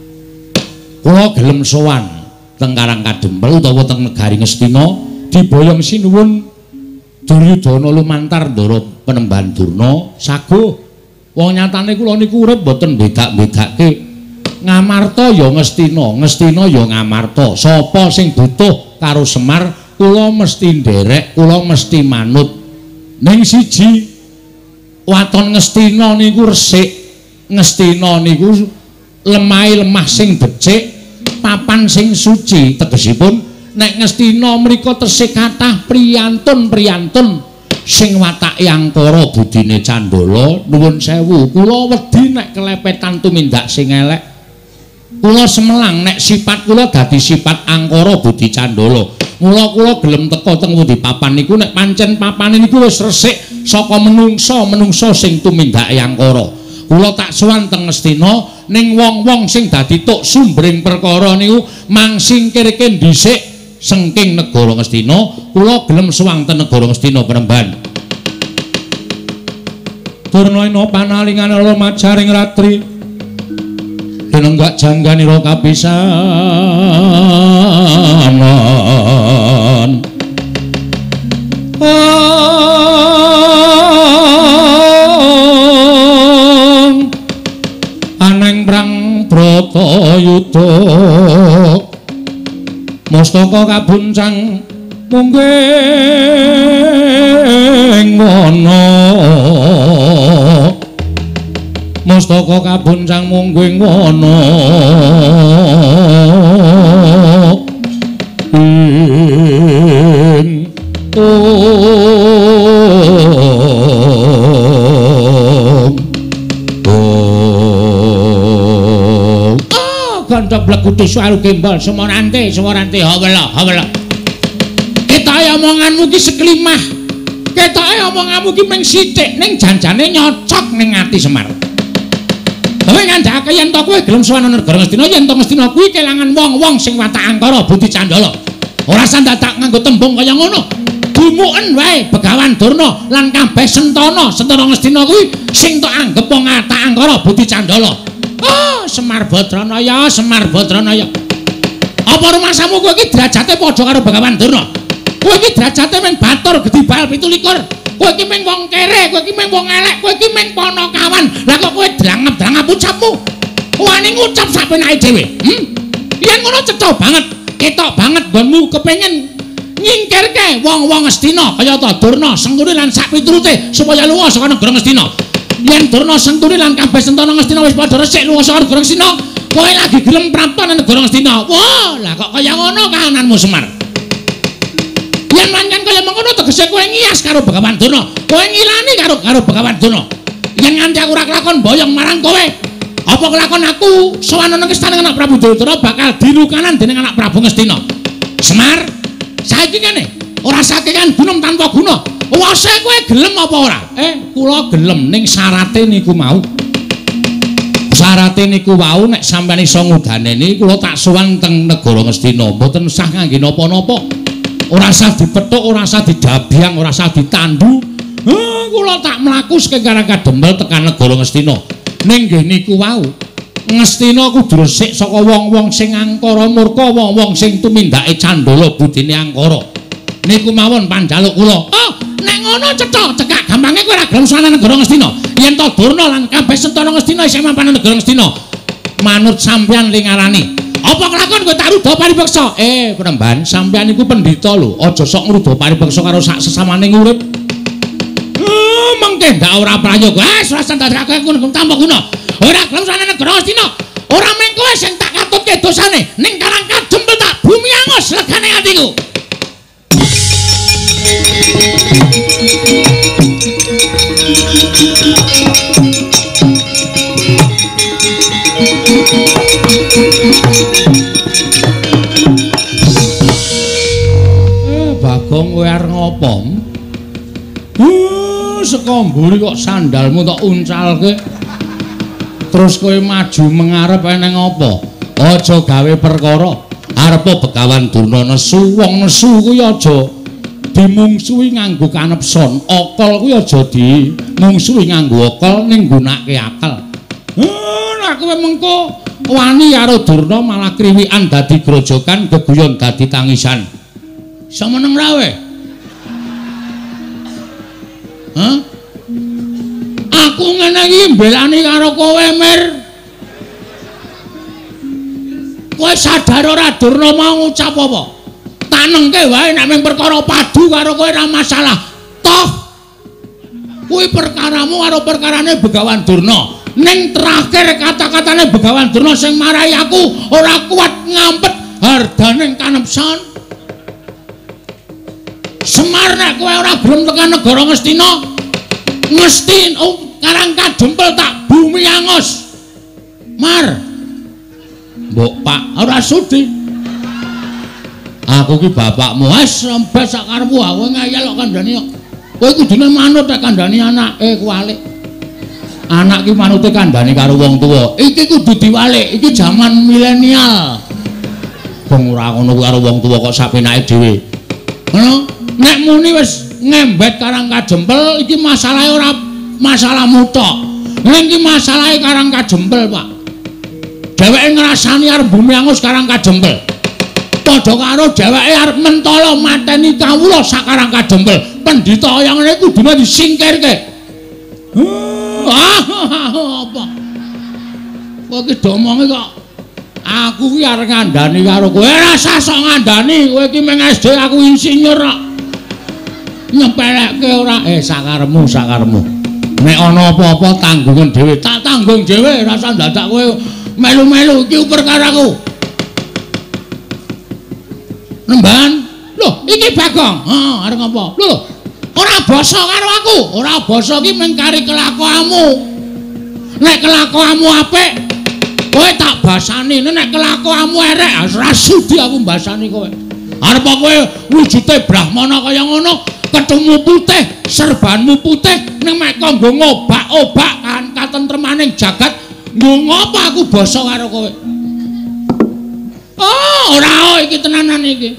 Kula gelem sowan teng Karangkadempel utawa teng negari Ngastina diboyong sinuwun Duryudana lumantar ndara Penemban Durna saguh. Wong nyatane kula niku urip mboten bedak-bedake. Ngamarta ya Ngastina, Ngastina ya ngamarta. Sapa sing butuh karo Semar, kula mesti nderek, kula mesti manut. Ning siji waton Ngastina niku resik, Ngastina niku lemah sing becik, papan sing suci. Tegesipun nek Ngastina mriku tesih kathah priyantun-priyantun sing watake angkara budine Candala. Nuwun sewu, kula wedi nek kelepetan tumindak sing elek. Kula semelang nek sifat kula dadi sifat angkara budi Candala. Mula kula gelem teka teng pundi papan niku nek pancen papane niku wis resik saka menungsa sing tumindake angkara. Kula tak sowan teng Ngastina ning wong-wong sing dadi tuk sumbering perkara niku mangsingkirke dhisik sengking negara Ngastina. Kula gelem sowan teng negara Ngastina Penemban. Durna ina panalingane ala majaring ratri nenggak jangganira kapisanan aneng prang Bratayuda mastaka kabuncang mungging wana mastaka kabuncang mungging wana ing gandha blekuti suaru kembal semorante hawala ketoke omonganmu ki seklimah ketoke omonganmu ki mung sithik ning janjane nyocok ning ati Semar kowe ngandhake yen to kowe gelem sowan negara Ngastina yen to Ngastina kuwi kelangan wong-wong sing watak angkara budi candala ora sandadak nganggo tembung kaya ngono dumuken wae Begawan Durna lan kabeh Sentana Ngastina kuwi sing tok anggep wong watak angkara budi candala. Oh, Semar Badranaya. Apa rumasamu kowe iki derajate padha karo Begawan Durna? Kowe iki derajate men batur gedibal 17. Kowe iki meng wong kere, kowe iki meng wong elek, kowe iki meng Panakawan. Lah kok kowe drangep-drangep ucapmu? Wani ngucap sapenake dhewe. Yen ngono cetha banget, ketok banget nggonmu kepengin nyingkirke wong-wong Ngastina kaya ta Durna, Sentuni lan sak piturute supaya lunga saka negara Ngastina. Yen Durna Sentuni lan kabeh Sentana Ngastina wis padha resik lunga saka negara Ngastina, kowe lagi gelem prapta nang negara Ngastina. Wah, lah kok kaya ngono kahananmu Semar. Yen pancen kaya mengkono tegese kowe ngias karo Begawan Durna. Kowe ngilani karo Begawan Durna. Yen nganti aku ora kelakon boyong marang kowe, apa kelakon aku sowan nang istana anak Prabu Jayatara bakal dilukanan dening anak Prabu Ngastina. Semar, saiki ngene, ora sakekan gunung tanpa guna. Wase kowe gelem apa ora? Kula gelem ning syarate niku mau. Syarate niku wau nek sampeyan iso ngudaneni kula tak sowan teng negara Ngastina, mboten usah ngangge napa-napa. Ora usah dipethuk, ora usah didabyang, ora usah ditandu. Kula tak mlaku saking Karangkadempel tekan negara Ngastina. Ning nggih niku wau. Ngastina kudu resik saka wong-wong sing angkara murka, wong-wong sing tumindake candala budine angkara. Niku mawon panjaluk kula. Nek ngono cetha cekak gampange kowe ora gelem sowan negara Ngastina. Yen to Durna lan kabeh Sentana Ngastina isih mapan negara Ngastina. Manut sampeyan lingarani. Apa kelakon kowe tak ruda paripeksa? Penemban, sampeyan iku pendhita lho. Aja sok ngruda paripeksa karo sak sesamaning urip. Mengke ndak ora prayoga. Ora sandhake ngono tanpa guna. Ora gelem sowan negara Ngastina. Ora mung kowe sing tak katutke dosane. Ning Karangkadempel tak bumi angus legane atiku. Bagong kowe arep ngopo? Saka mburi kok sandalmu tok uncalke. Terus kowe maju mengarep eneng apa? Aja gawe perkara. Arepa Begawan Durna nesu, wong nesu kuwi aja dimungsuhi nganggo kanepson. Okol kuwi aja dimungsuhi nganggo okol ning nggunakake akal. Lah kowe mengko wani karo Durna malah kriwikan dadi grojokan, geguyon dadi tangisan. Iso meneng ra we? Aku ngene iki mbelani karo kowe, Mir. Kowe sadar ora Durna mau ngucap apa? Tanengke wae nek mung perkara padu karo kowe ora masalah. Toh kuwi perkaramu karo perkarane Begawan Durna. Ning terakhir kata-katane Begawan Durna sing marahi aku ora kuat ngampet hardaning kanepsan. Semar nek kowe ora gelem tekan negara Ngastina, Karangkadempel tak bumi angus. Mar. Mbok Pak, ora sudi. Aku ki bapakmu, wis sampe sak karepmu aku ngayal kok kandhani kok. Kowe kudune manut nek kandhani anake kuwalik. Anak ki manute kandhani karo wong tuwa. Iki kudu diwalik, iki jaman milenial. Wong ora ngono karo wong tuwa kok sapenake dhewe. Ngono, nek muni wis ngembet Karangkadempel iki masalahe ora masalahmu tok. Ning iki masalahe Karangkadempel, Pak. dheweke ngrasani arep bumi angus Karang Kajembel. Padha karo dheweke arep mentala mateni kawula sak Karang Kajembel. Pendhita yang ngene kudune disingkirke. Apa? Kowe iki domonge kok aku ki arep ngandani karo kowe. Ora usah sok ngandani, kowe iki meng SD aku insinyur kok. Nyepelekke ora sakaremu. Nek ana apa-apa tanggungan dhewe, tak tanggung dhewe, ora usah dadak kowe melu-melu iki perkaraku. Nemban, lho iki Bagong. Arep apa? Lho, ora basa karo aku. Ora basa ki mung kari kelakuanmu. Nek kelakuanmu apik, kowe tak basani. Nek kelakuanmu erek, ora sudi aku mbasani kowe. Arep kowe wujude brahmana kaya ngono, ketemu putih, serbanmu putih, ning mek kanggo ngobak-obak kan katentremaning jagat, nggo ngopo aku basa karo kowe? Ora iki tenanan iki.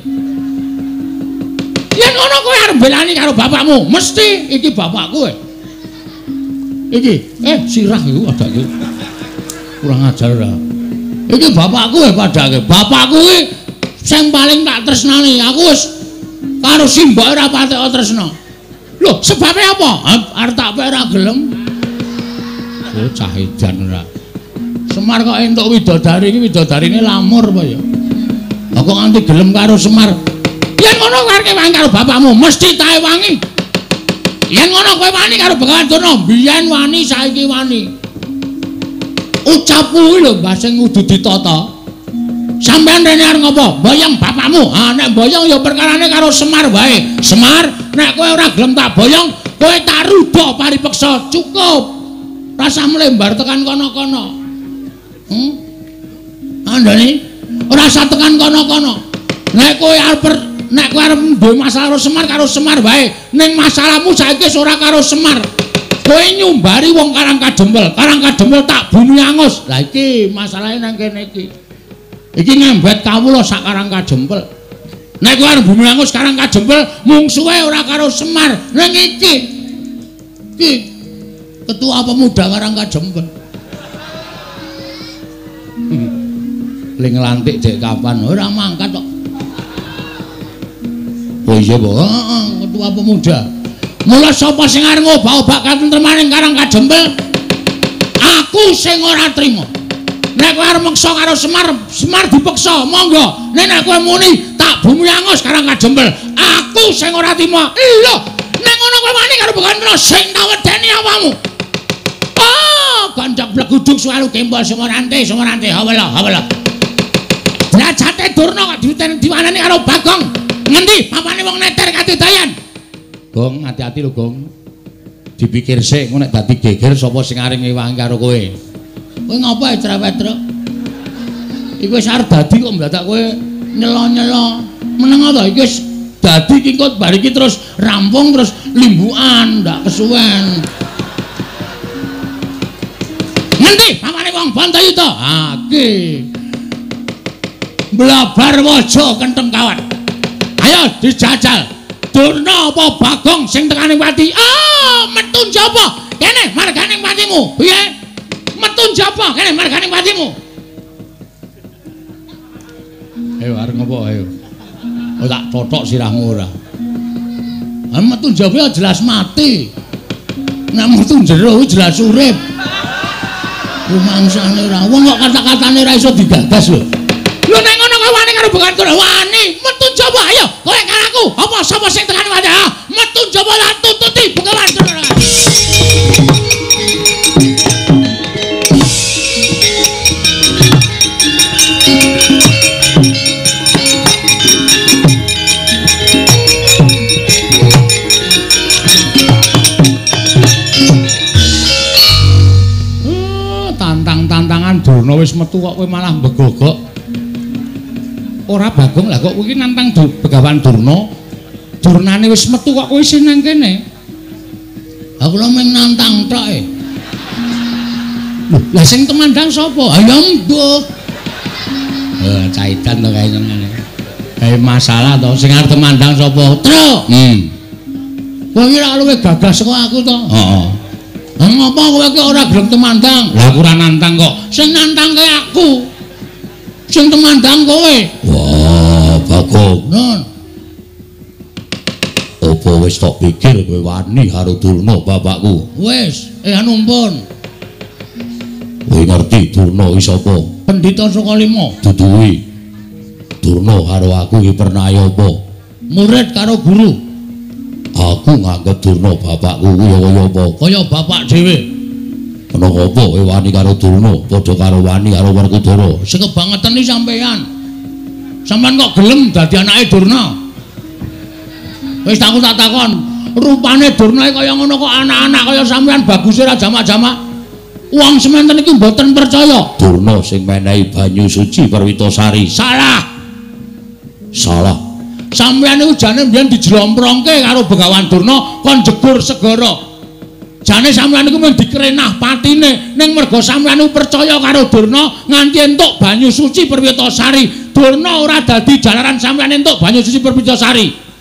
Yen ngono kowe arep belani karo bapakmu, mesti iki bapakku. Iki, sirah iku adake. Kurang ajar ora. Iki bapakku padake. Bapakku iki sing paling tak tresnani. Aku wis karo simbok ora patek tresna. Lho, sebabe apa? Arep tak pek ora gelem. Cah edan ora. Semar kok entuk widodari iki widodarine lamur apa ya? Kok nganti gelem karo Semar. Yen ngono kowe arep wangi karo bapakmu, mesti tae wangi. Yen ngono kowe wani karo Bengawan Durna, biyen wani saiki wani. Ucapmu kuwi lho mbah sing kudu ditata. Sampeyan rene arep ngopo? Boyong bapakmu. Nek boyong ya perkarane karo Semar wae. Semar, nek kowe ora gelem tak boyong, kowe tak ruda paripeksa. Cukup. Rasa mlembar tekan kono-kono. Andane ora usah tekan kono-kono. Nek kowe arep duwe masalah karo Semar wae. Ning masalahmu saiki wis ora karo Semar. Kowe nyumbari wong Karang Kajembel. Karang Kajembel tak bumi angus. Lah iki masalahe nang kene iki. Iki ngembet kawula sak Karang Kajembel. Nek kowe arep bumi angus Karang Kajembel mungsuhe ora karo Semar. Ning iki ketua pemuda Karang Kajembel. Ling lantik dek kapan ora mangkat kok. Oh iya, Bu. Ketua pemuda. Mula sapa sing arep ngobak-obak katentremaning Karang Kajembel? Aku sing ora trima. Nek kowe arep meksa karo Semar dipeksa, monggo. Nek kowe muni tak bumi angus Karang Kajembel, aku sing ora trima. Lho, nek ngono kowe wani karo Bengawan sing tak wedeni awakmu. Gancak bleguduk selalu kembal Semorante. Hawala. Derajate Durna kok diwanani karo Bagong. Ngendi papane wong neter katidayan? Gong, hati-hati lho, Gong. Dipikir sik, engko nek dadi geger sapa sing arep ngewangi karo kowe. Kowe ngopo cerewet, Truk? Iku wis arep dadi kok mladak kowe nyelo-nyelo. Meneng ta iki wis dadi iki kok bar iki terus rampung terus limbukan, ndak kesuwen. Ngendi papane wong Bantayuda? Iki. Blabar waja kenteng kawat. Ayo dijajal. Durna apa Bagong sing tekaning pati? Metu njaba. Kene marganing patimu. Piye? Metu njaba kene marganing patimu. Ayo arep ngopo ayo. Tak totok sirahmu ora. Metu njaba jelas mati. Nek metu jero jelas urip. Rumangsane ora. Wong kok kata-katane ora iso digagas lho. Lho nek ngono kowe wani karo Bengawan Durna wani, metu njaba ayo. Kowe karo aku, apa sapa sing tekan wae? Metu njaba tak tuntuti Bengawan Durna. Tantang-tantangan Durna wis metu kok kowe malah mbegogok. Ora Bagong lah kok kowe iki nantang Bengawan Durna. Durnane wis metu kok kowe isih nang kene. Aku lho mung nantang tok e. Lah sing temandang sapa? Ya mbuh. Caitan to kae ngene. Kae masalah to sing arep temandang sapa? Truk. Kowe iki ora luwih gagas kok aku to. Heeh. Ngapa kowe iki ora gelem temandang? Lah aku ora nantang kok. Sing nantang kaya aku. Sing temandang kowe. Wah, Bagong. Nun. Apa wis tok pikir kowe wani karo Durna bapakku? Wis, anumpun. Kowe ngerti Durna iki sapa? Pendhita saka 5. Duduhi. Durna karo aku iki pernah apa? Murid karo guru. Aku nganggep Durna bapakku kuwi kaya apa? Kaya bapak dhewe. Ana apa kowe wani karo Durna padha karo wani karo Werkudara? Sing kebangetan iki sampean. Sampeyan kok gelem dadi anake Durna? Wis tak takon, rupane Durna kaya ngono kok anak-anak kaya sampean baguse ra jamak-jamak. Wong semanten iki mboten percaya. Durna sing menehi banyu suci Perwitasari. Salah. Salah. Sampeyan niku jane mbiyen dijlomprongke karo Begawan Durna kon jegur segara. Jane sampeyan niku mung dikrenah patine ning merga sampeyan niku percaya karo Durna nganti entuk banyu suci Perwitasari. Durna ora dadi jalaran sampeyan entuk banyu suci Perwitasari.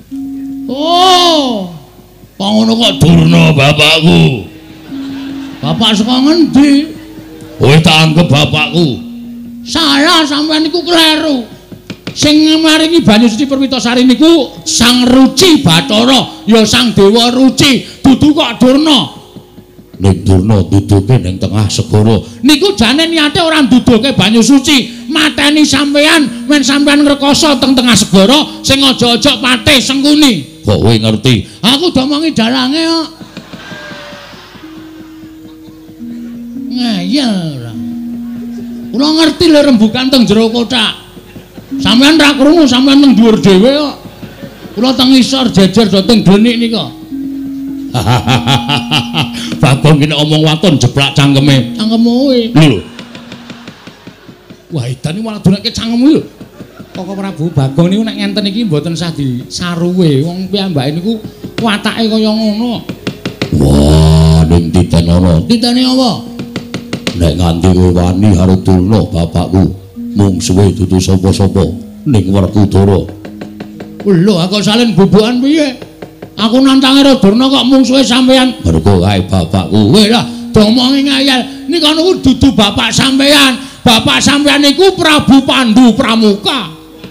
Oh. Kok ngono kok Durna bapakku. Bapak saka ngendi? Kowe tak anggap bapakku. Salah sampeyan niku kleru. Sing maringi banyu suci Perwitasari niku Sang Ruci Bathara, ya Sang Dewa Ruci, dudu kok Durna. Ning Durna duduke ning tengah segara. Niku jane niate ora nduduke banyu suci, mateni sampeyan men sampeyan ngrekoso teng tengah segara sing aja-aja patih sengkuni. Kok kowe ngerti? Aku domongi dalange kok. Ngeyel ora. Kula ngerti lho rembugan teng jero kotak. Sampeyan ra krungu, sampeyan teng dhuwur dhewe kok. Kula teng isor jejer do teng glenik nika. Bagong iki omong waton jeblak cangkeme. Cangkemmu kowe. Lho. Wah, edan iki malah dunake cangkemmu lho. Kok Prabu Bagong niku nek ngenten iki mboten sah disaruwe. Wong piyambake niku watake kaya ngono. Wah, ning titen ana. Titene apa? Nek nganti kowe wani karo Durna bapakku, mung suwe dudu sapa-sapa ning Werkudara. Lho, aku salin bubukan piye? Aku nantangi karo Durna kok mung suwe sampeyan. Mergo kae bapakku. Weh lah, domongi ngayal. Nika niku dudu bapak sampeyan. Bapak sampeyan niku Prabu Pandu Pramuka.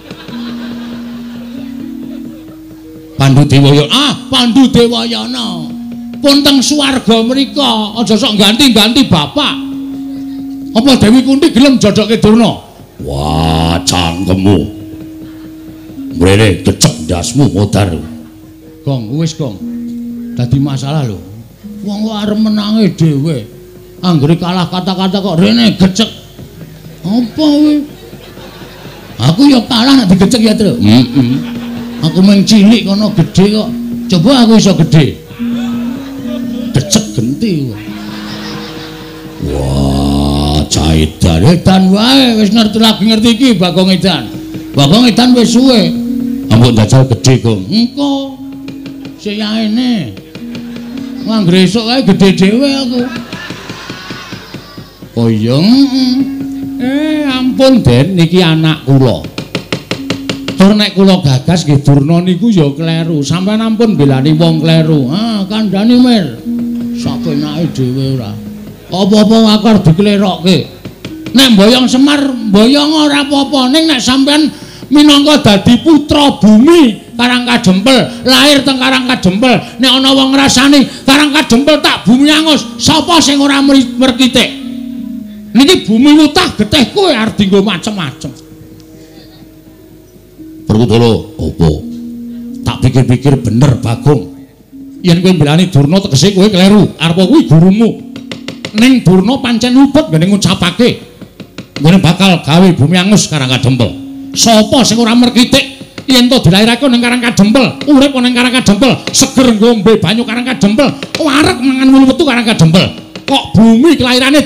Pandu Dewaya. Pandu Dewayana. Pun teng swarga mrika, aja sok ganti-ganti bapak. Apa Dewi Kunti gelem jodoke Durna? Wah, cangkemmu. Mrene kecek ndasmu modar. Gong, wis Gong. Dadi masalah lho. Wong kok arep menange dhewe. Anggere kalah kata-kata kok rene gecek. Apa kowe? Aku ya kalah nek digecek ya, Tru. Aku mung cilik kono gedhe kok. Coba aku iso gedhe. Gecek genti. Wah, caidan. Edan wae wis ngerti lagi ngerti iki Bagong Edan. Bagong Edan wis suwe. Ampun jajal gedhe, Gong. Engko sik yaene. Nganggre esuk kae gedhe dhewe aku. Oh iya. Ampun, Den, niki anak kula. Tur nek kula gagas nggih Durna niku ya kleru. Sampeyan ampun belani wong kleru. Kandhani mir. Sapenake dhewe ora. Apa-apa aku arep diklerokke. Nek mboyong Semar, mboyong ora apa-apa. Ning nek sampean minangka dadi putra bumi Karangkajempel, lahir teng Karangkajempel, nek ana wong ngrasani Karangkajempel tak bumi angus, sapa sing ora merkitik? Niki bumi wutah getih kowe arep dienggo macem-macem. Werkudara, apa? Tak pikir-pikir bener, Bagong. Yen kowe mbelani Durna tegese kowe kleru. Arep kuwi gurumu. Ning Durna pancen luput ngene ngucapake. Ngene bakal gawe bumi angus Karangkajempel. Sapa sing ora merkitik yen to dilairake ning Karangkajempel, urip ning Karangkajempel, seger ngombe banyu Karangkajempel, arep mangan wulu wetu Karangkajempel. Kok bumi kelahirane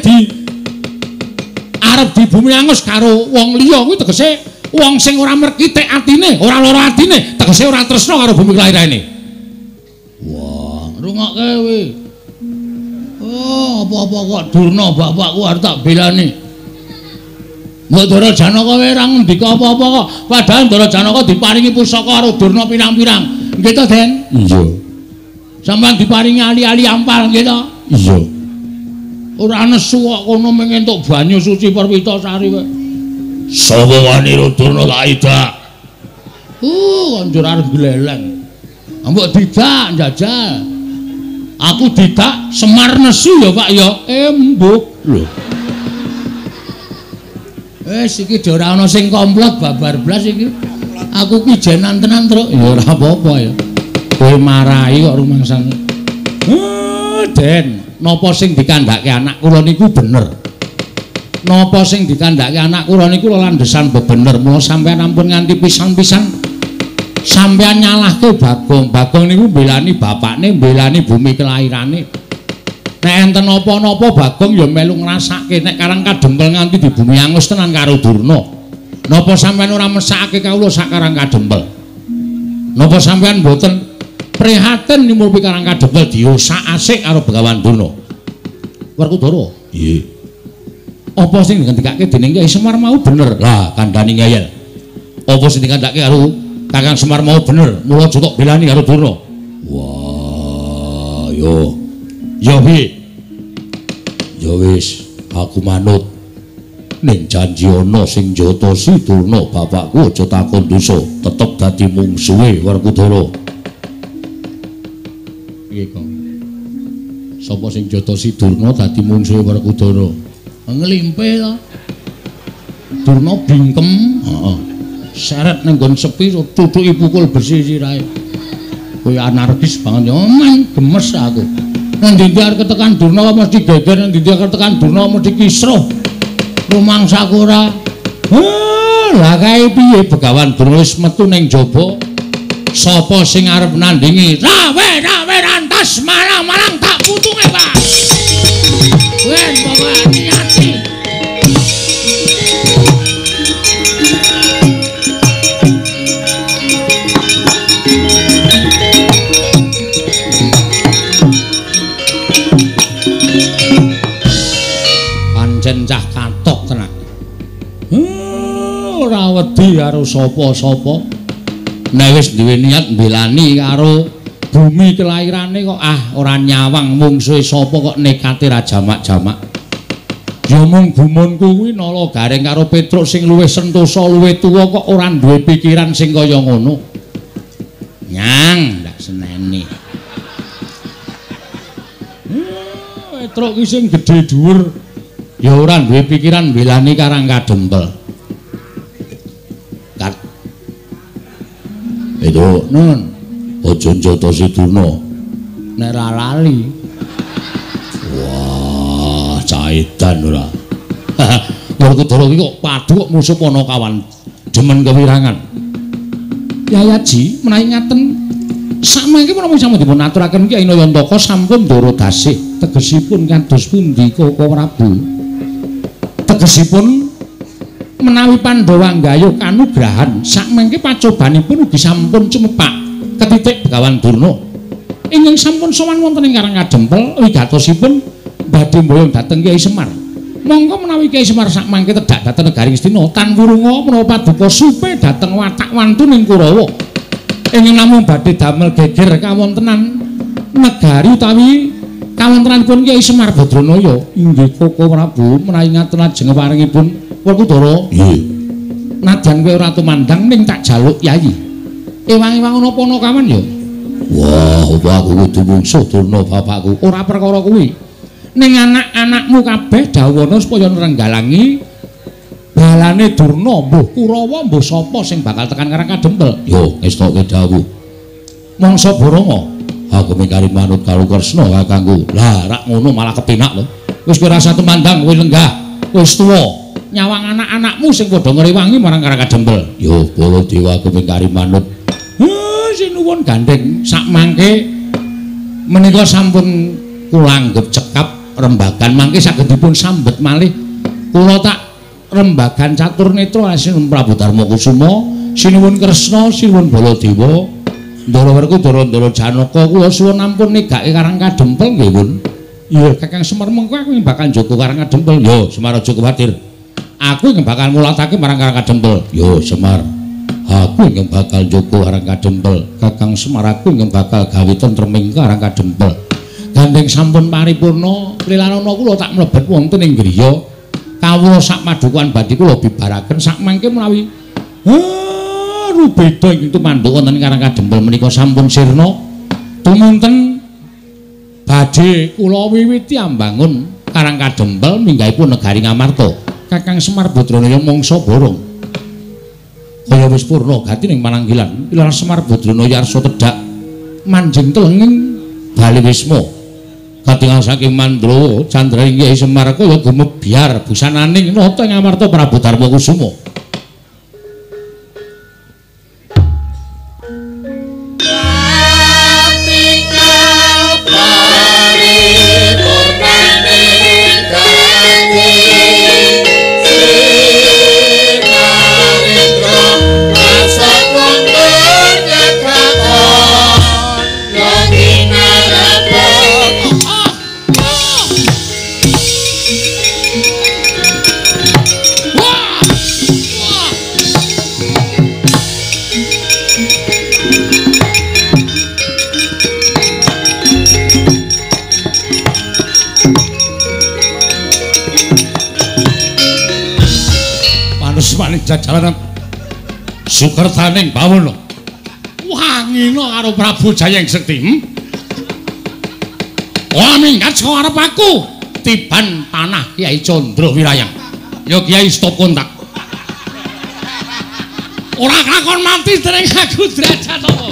arep di bumi angus karo wong liya kuwi tegese wong sing ora merkitik atine, ora lara atine, tegese ora tresna karo bumi kelahirane. Wah, rungokke kowe. Oh, apa-apa kok Durna bapakku arep tak belani. Mbok Ndara Janaka wae ra ngendika apa-apa kok. Padahal Ndara Janaka diparingi pusaka karo Durna pirang-pirang. Nggih to, Den? Iya. Sampeyan diparingi ali-ali ampal nggih to? Iya. Ora nesu kok kono mung entuk banyu suci Perwitasari wae. Sapa wani Rudurna tak idak. Kanjur arep gleleng. Mbok didak njajal. Aku didak Semar nesu ya Pak ya. Embuk lho. Wis iki ora ana sing komplot babar blas iki. Aku ki jenan tenan truk. Ya ora apa-apa ya. Kowe marahi kok rumangsane. Den, napa sing dikandhake anak kula niku bener. Napa sing dikandhake anak kula niku landesan bener. Mula sampeyan ampun nganti pisan-pisan sampeyan nyalahke Bagong. Bagong niku mbelani bapakne, mbelani bumi kelairane. Nek enten napa-napa Bagong ya melu ngrasake nek Karang Kadempel nganti di bumi angus tenan karo Durna. Napa sampeyan ora mesakake kawula sak Karang Kadempel? Napa sampeyan mboten prihatin nimulpi Karang Kadempel diosak asik karo Begawan Durna? Werkudara. Nggih. Apa sing dikandhakake dening Kyai Semar mau bener? Lah kandhani ngeyel. Apa sing dikandhakake karo Kakang Semar mau bener? Mula aja tok belani karo Durna. Wah, yo. Ya piye? Ya wis, aku manut. Ning janji ana sing jotosi Durna bapakku aja takon dosa, tetep dadi mungsuhe Werkudara. Piye, Kang? Sapa sing jotosi Durna dadi mungsuhe Werkudara? Nglimpe to. Durna bingkem, heeh. Seret ning nggon sepi tutuki pukul besi sirahe. Kowe anarkis banget ya, gemes aku. Nang ndi arep ketekan Durna mesti geger, nang ndi arep ketekan Durna mesti kisruh. Rumangsaku ora. Lah kae piye Begawan Durna wis metu ning jaba. Sapa sing arep nandingi? Rawe rantas marang-marang tak putunge, Pak. Wen bawa hati-hati. Cah katok tenan. Ora wedi karo sapa-sapa. Nek wis duwe niat mbelani karo bumi kelairane kok ora nyawang mungsuhe sapa kok nekate ra jamak-jamak. Ya mung gumunku kuwi nala garing karo Petruk sing luwih sentosa, luwih tuwa kok ora duwe pikiran sing kaya ngono. Nyang ndak seneni. Petruk ki sing gedhe dhuwur ya ora duwe pikiran mbelani Karang Kadempel. Kat. Itu nun, aja njotosi Durna. Nek ra lali. Wah, caidan ora. Werkudara iki kok padu kok musuh Panakawan demen kewirangan. Yayaji menawi ngaten samangke menapa sampun dipun aturaken Kyai Nayantaka sampun ndara dasih tegesipun kados pundi Koko Prabu? Tegesipun menawi Pandhawa nggayuh kanugrahan sakmengke pacobanipun ugi sampun cumepak ketitik Begawan Durna ingkang sampun sowan wonten ing Karang Kadempel wigatosipun badhe mboyong dhateng Kyai Semar. Monggo menawi Kyai Semar sakmangke tedhak dhateng Negari Ngastina tan wurunga menawa paduka supe dhateng watak wantun ing Kurawa ingkang namung badhe damel geger kawontenan negari utawi kawontenanipun Kyai Semar Badranaya. Inggih Koko Prabu menawi ngaten lajeng paringipun Werkudara. Nggih. Nadyan kowe ora tumandang ning tak jaluk Yayi. Ewang-ewang napa Panakawan ya? Wah, aku kudu mungsuh Durna bapakku. Ora perkara kuwi. Ning anak-anakmu kabeh dawana supaya nrenggalangi balane Durna, mbuh Kurawa, mbuh sapa sing bakal tekan Karang Kadempel. Yo, estoke dawuh. Mangsa Barama aku mingkari manut karo Kresna kakangku. Lah rak ngono malah kepenak lho. Wis kowe rasa tumandang kowe lenggah. Wis tuwa. Nyawang anak-anakmu sing padha ngrewangi marang Karang Kadempel. Yo Baladewa aku mingkari manut. Sinuwun gandeng sakmangke menika sampun kula anggep cekap rembagan mangke saged dipun sambet malih. Kula tak rembagan catur netra Sinuwun Prabu Darmakusuma, sinuwun Kresna, sinuwun Baladewa. Ndara Werkudara, Ndara Janaka kula suwun ampun negake Karang Kadempel nggih, Pun. Iya, Kakang Semar mengko aku yang bakal njogo Karang Kadempel. Yo, Semar aja kuwatir. Aku yang bakal ngulatake marang Karang Kadempel. Yo, Semar. Aku yang bakal njogo Karang Kadempel. Kakang Semar aku yang bakal gawe tentreming Karang Kadempel. Gandeng sampun paripurna, lilanana kula tak mlebet wonten ing griya kawula sak padukuhan badhe kula bibaraken sak mangke menawi rubeda ing tumanduk wonten Karang Kadempel menika sampun sirna tumunten badhe kula wiwiti ambangun Karang Kadempel minggahipun negari Ngamarta. Kakang Semar Badranaya mangsa borong kaya wis purna gati ning pananggilan Ilar Semar Badranaya arsa tedhak manjing telenging bali wisma katingal saking Mandra Candraning Kyai Semar kaya gumebyar busananing nata ing Ngamarta Prabu Darma Kusuma. Jalanan Sukertaning Bawana wangina karo Prabu Jayeng Sekti. Ora minggat saka arep aku tiban panah Kyai Candra Wirayang. Ya Kyai stop kontak. Ora kakon mati dening aku derajat apa.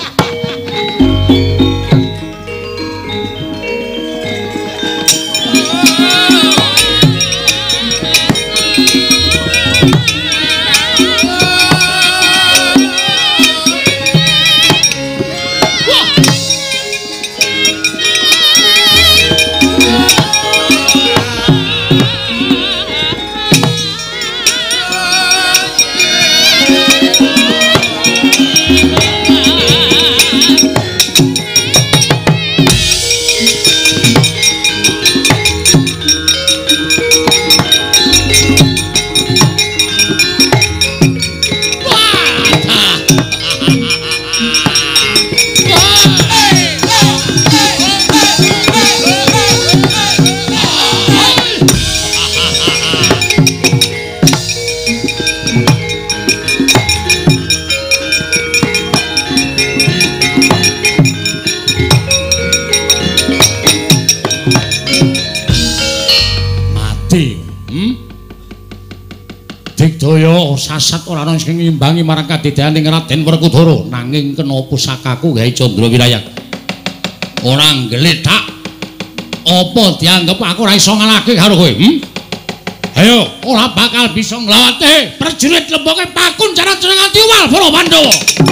Digdaya sasat ora ana sing ngimbangi marang kadedaning Raden Werkudara nanging kena pusakaku Kyai Candra Wirayang. Ora nggletak apa dianggep aku ora iso ngalahke karo kowe? Ayo, ora bakal bisa nglawate prajurit lemboke Pakun cara jeneng Tiwal para Pandhawa.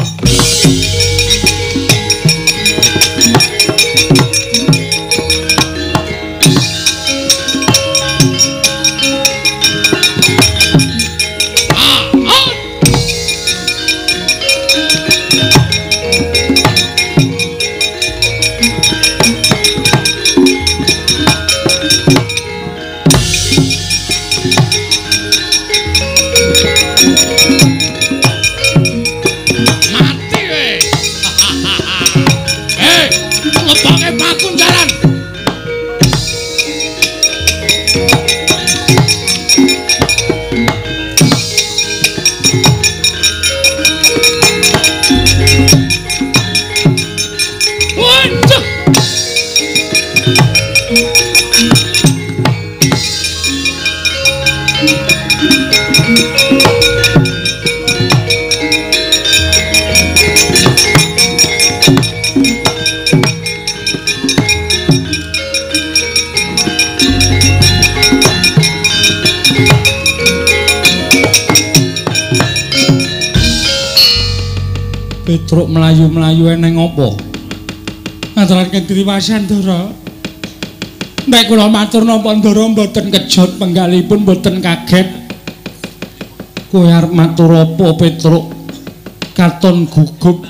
Petruk melayu-melayu eneng apa? Ngaturaken Triwasan Ndara. Nek kula matur napa Ndara mboten kejot penggalipun mboten kaget. Kowe arep matur apa Petruk? Katon gugup.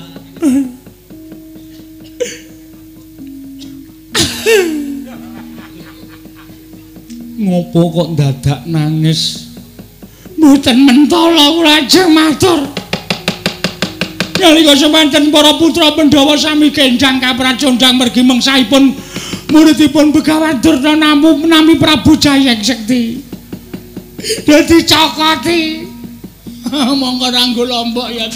Ngopo kok dadak nangis? Mboten mentala kula ajeng matur. Nalika semanten para putra Pandhawa sami kenjang kapracondhang mergi mengsahipun muridipun Begawan Durna nami Prabu Jayeng Sekti. Dadi cokoti. Monggo ranggo lombok ya.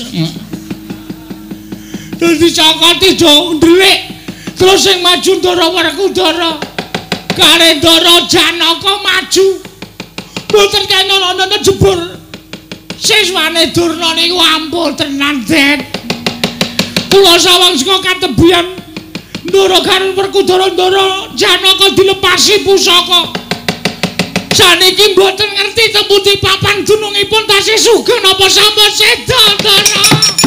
Dadi cokoti do ndelik. Terus sing maju Ndara Werkudara. Kare Ndara Janaka maju. Mboten kena jebul. Siswane Durna niku ampun tenan, Den. Kula sawang saka katebian Ndara Werkudara Ndara Janaka dilepasi pusaka. Saniki mboten ngerti tembuti papan gunungipun tasih sugih napa sampun seda, Ndara.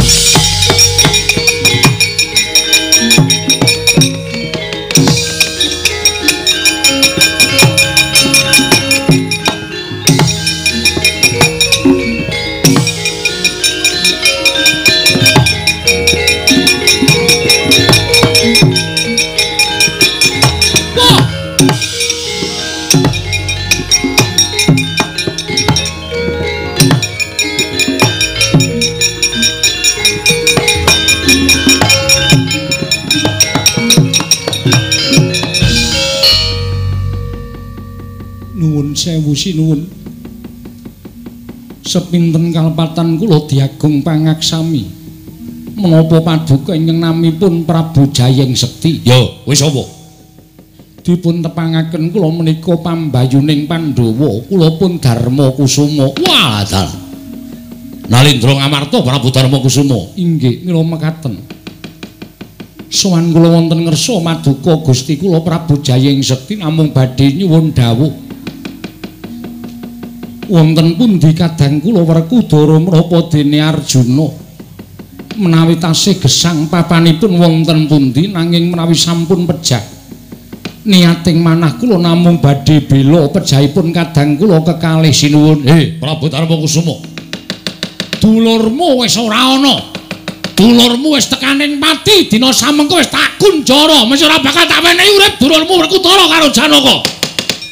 Sewu sinuwun sepinten kalepatan kula diagung pangaksami menapa paduka ingkang namipun Prabu Jayeng Sekti. Yo, wis apa? Dipun tepangaken kula menika pambayuning Pandhawa, kula pun Darma Kusuma. Wah, dal. Nalindra Ngamarta Prabu Darma Kusuma. Inggih, mila mekaten. Sowan kula wonten ngersa maduka Gusti kula Prabu Jayeng Sekti namung badhe nyuwun dawuh. Wonten pundi kadang kula Werkudara menapa dene Arjuna menawi tasih gesang papanipun wonten pundi nanging menawi sampun pejah niating manah kula namung badhe bela pejahipun kadang kula kekalih sinuwun. Prabu Darma Kusuma, dulurmu wis ora ana, dulurmu wis tekaning mati, dina samengko wis tak kunjara, mesti ora bakal tak wenehi urip dulurmu Werkudara karo Janaka.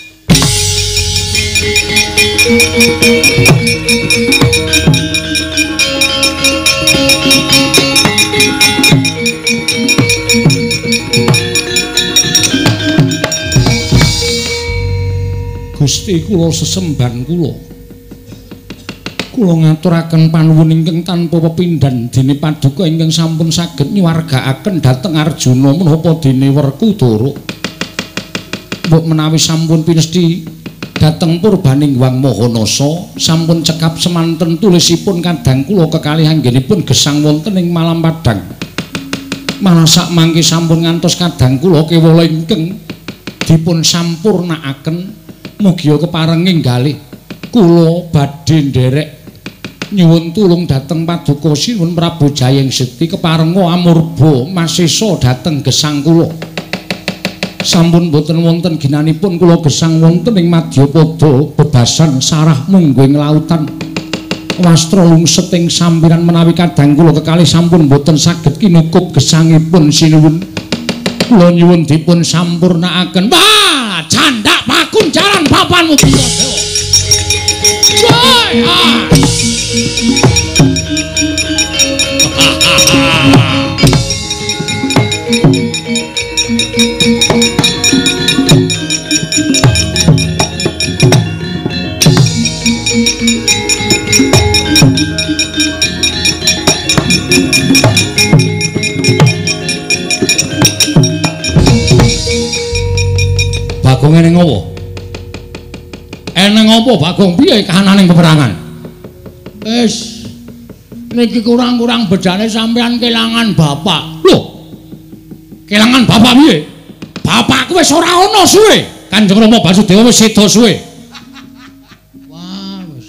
Gusti kula sesemban kula ngaturaken panuwun ingkang tanpa pepindhan dene paduka ingkang sampun saged nyuwargakaken dhateng Arjuna menapa dene Werkudara. Mbok menawi sampun pinesti dhateng purbaning Wang Mahanasa sampun cekap semanten tulisipun kadang kula kekalih anggenipun gesang wonten ing Malam Padang. Malah sak mangke sampun ngantos kadang kula kewala ingkang dipun sampurnakaken. Mugi keparenging galih kula badhe nderek nyuwun tulung dhateng paduka sinuwun Prabu Jayeng Sekti keparenga amurba masesa dhateng gesang kula. Sampun boten wonten ginanipun kula gesang wonten ing Madyapada bebasan sarah mungguing lautan. Wastra lungset ing sampiran menawi kadang kula kekalih sampun boten saged kinukup gesangipun sinuwun. Kula nyuwun dipun sampurnakaken. Wah, candak pakunjaran papanmu Baladewa. Bagong eneng apa? Eneng apa Bagong piye kahananing peperangan? Wis niki kurang-kurang bedane sampean kelangan bapak. Lho. Kelangan bapak piye? Bapakku wis ora ana suwe. Kanjeng Rama Basudewa wis seda suwe. Wah, wis.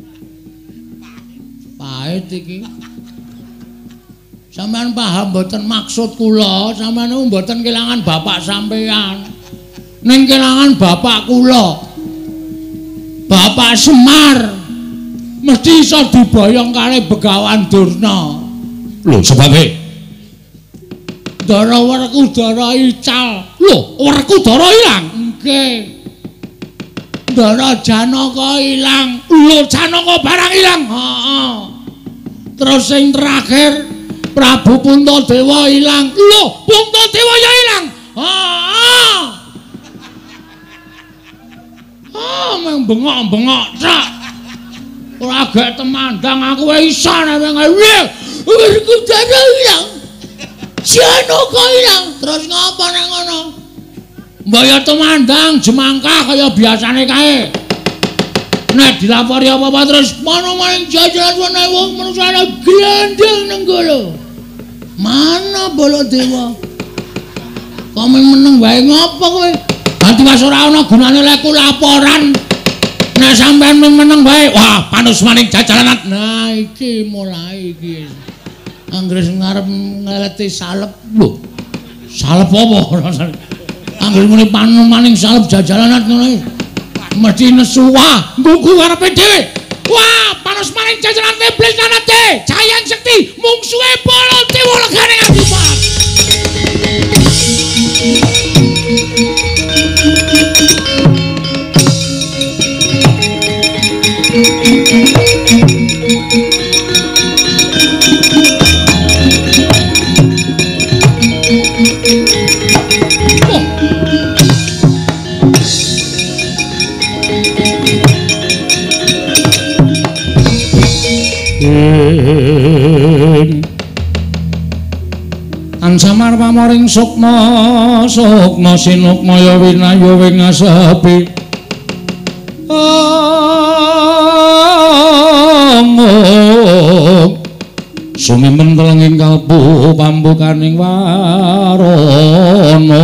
Pahit iki. Sampeyan paham mboten maksud kula, sampeyan mboten kelangan bapak sampeyan. Ning kelangan bapak kula. Bapak Semar mesti iso diboyong kali Begawan Durna. Lho, sebabe Ndara Werkudara ical. Lho, Werkudara ilang? Nggih. Ndara Janaka ilang. Lho, Janaka barang ilang. Heeh. Terus sing terakhir Prabu Puntadewa ilang. Lho, Puntadewa ya ilang. Heeh. Meng bengok-bengok cak. Ora gek temandang aku wae iso nek piye. Iku dadi ilang. Jano kok ilang. Terus ngapa nek ngono? Mbok ya temandang jemangkah kaya biasane kae. Nek dilapori apa-apa terus mana maning jajaran wene wong manusane glendeng nang kono. Mana Baladewa? Kok meneng wae ngopo kowe? Ganti was ora ana gunane lek laporan. Nek sampean meneng wae, wah panus maning jajalanat. Nah iki mulai iki. Anggere ngarep ngeleti salep lho. Salep apa? Anggere muni panus maning salep jajalanat ngono. Mesti nesu wah, nggugu karepe dhewe. Wah, panus maning jajalan iblis nanate. Jayang Sekti mungsuhe Baladewa legane ngadupat. Ansamar pamoring sukma sukma sinukmaya winaya wingasepi sumimen telenging kalbu pambukaning warana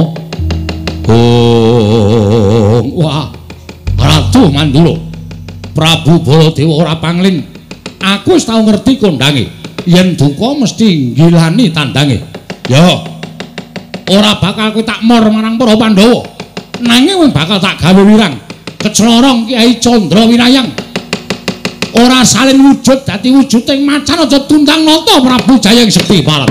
wah Ratu Mandura Prabu Baladewa ora pangling aku wis tau ngerti kondange yen duka mesti ngilani tandange. Ya. Ora bakal kowe tak mor marang para Pandhawa. Nanging bakal tak gawe wirang. Keclorong Kyai Candra Winayang. Ora salin wujud dadi wujuding macan aja tundang nata Prabu Jayang Sekti Parat.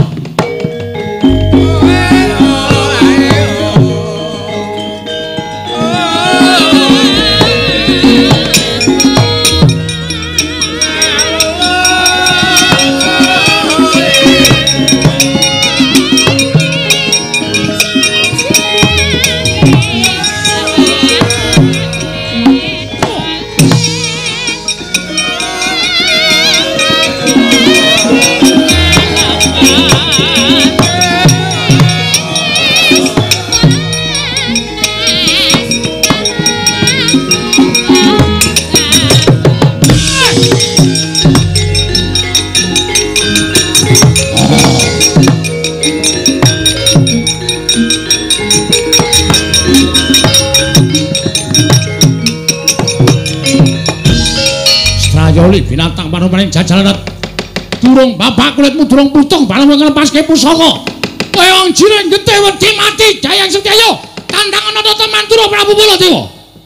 Yoli binatang panupaning jajalanat durung bapak kulitmu durung putung balem nglepaske pusaka kaya wong jiren getih wedi mati Jayang Sekti ayo tandangan nata Mandura Prabu Baladewa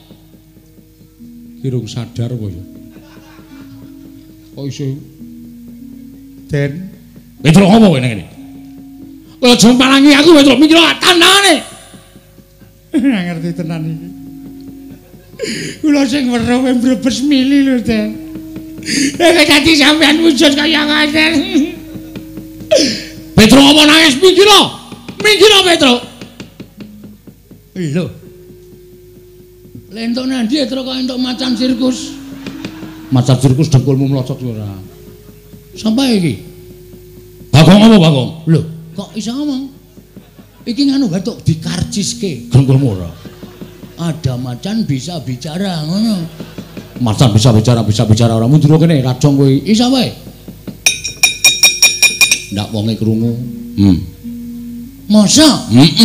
kirung sadar kok ya kok iso Den Petro ngopo kowe nang kene kaya jempalangi aku Petro mikir tandangane ngerti tenan iki kula sing weruh mbrebes mili lho Den. Nek dadi sampean wujud kaya ngaten. Petro apa nangis mikira? Mikira Petro. Lho. Lentuk nandi Petro kok entuk macan sirkus. Macan sirkus dengkulmu mlocot ora. Sampai iki. Bagong apa Bagong? Lho, kok iso ngomong? Iki nganu batuk dikarciske dengkulmu ora. Ada macan bisa bicara ngono. Macan bisa bicara ora mundur kene rajong kowe isa wae. Ndak wonge krungu. Masa?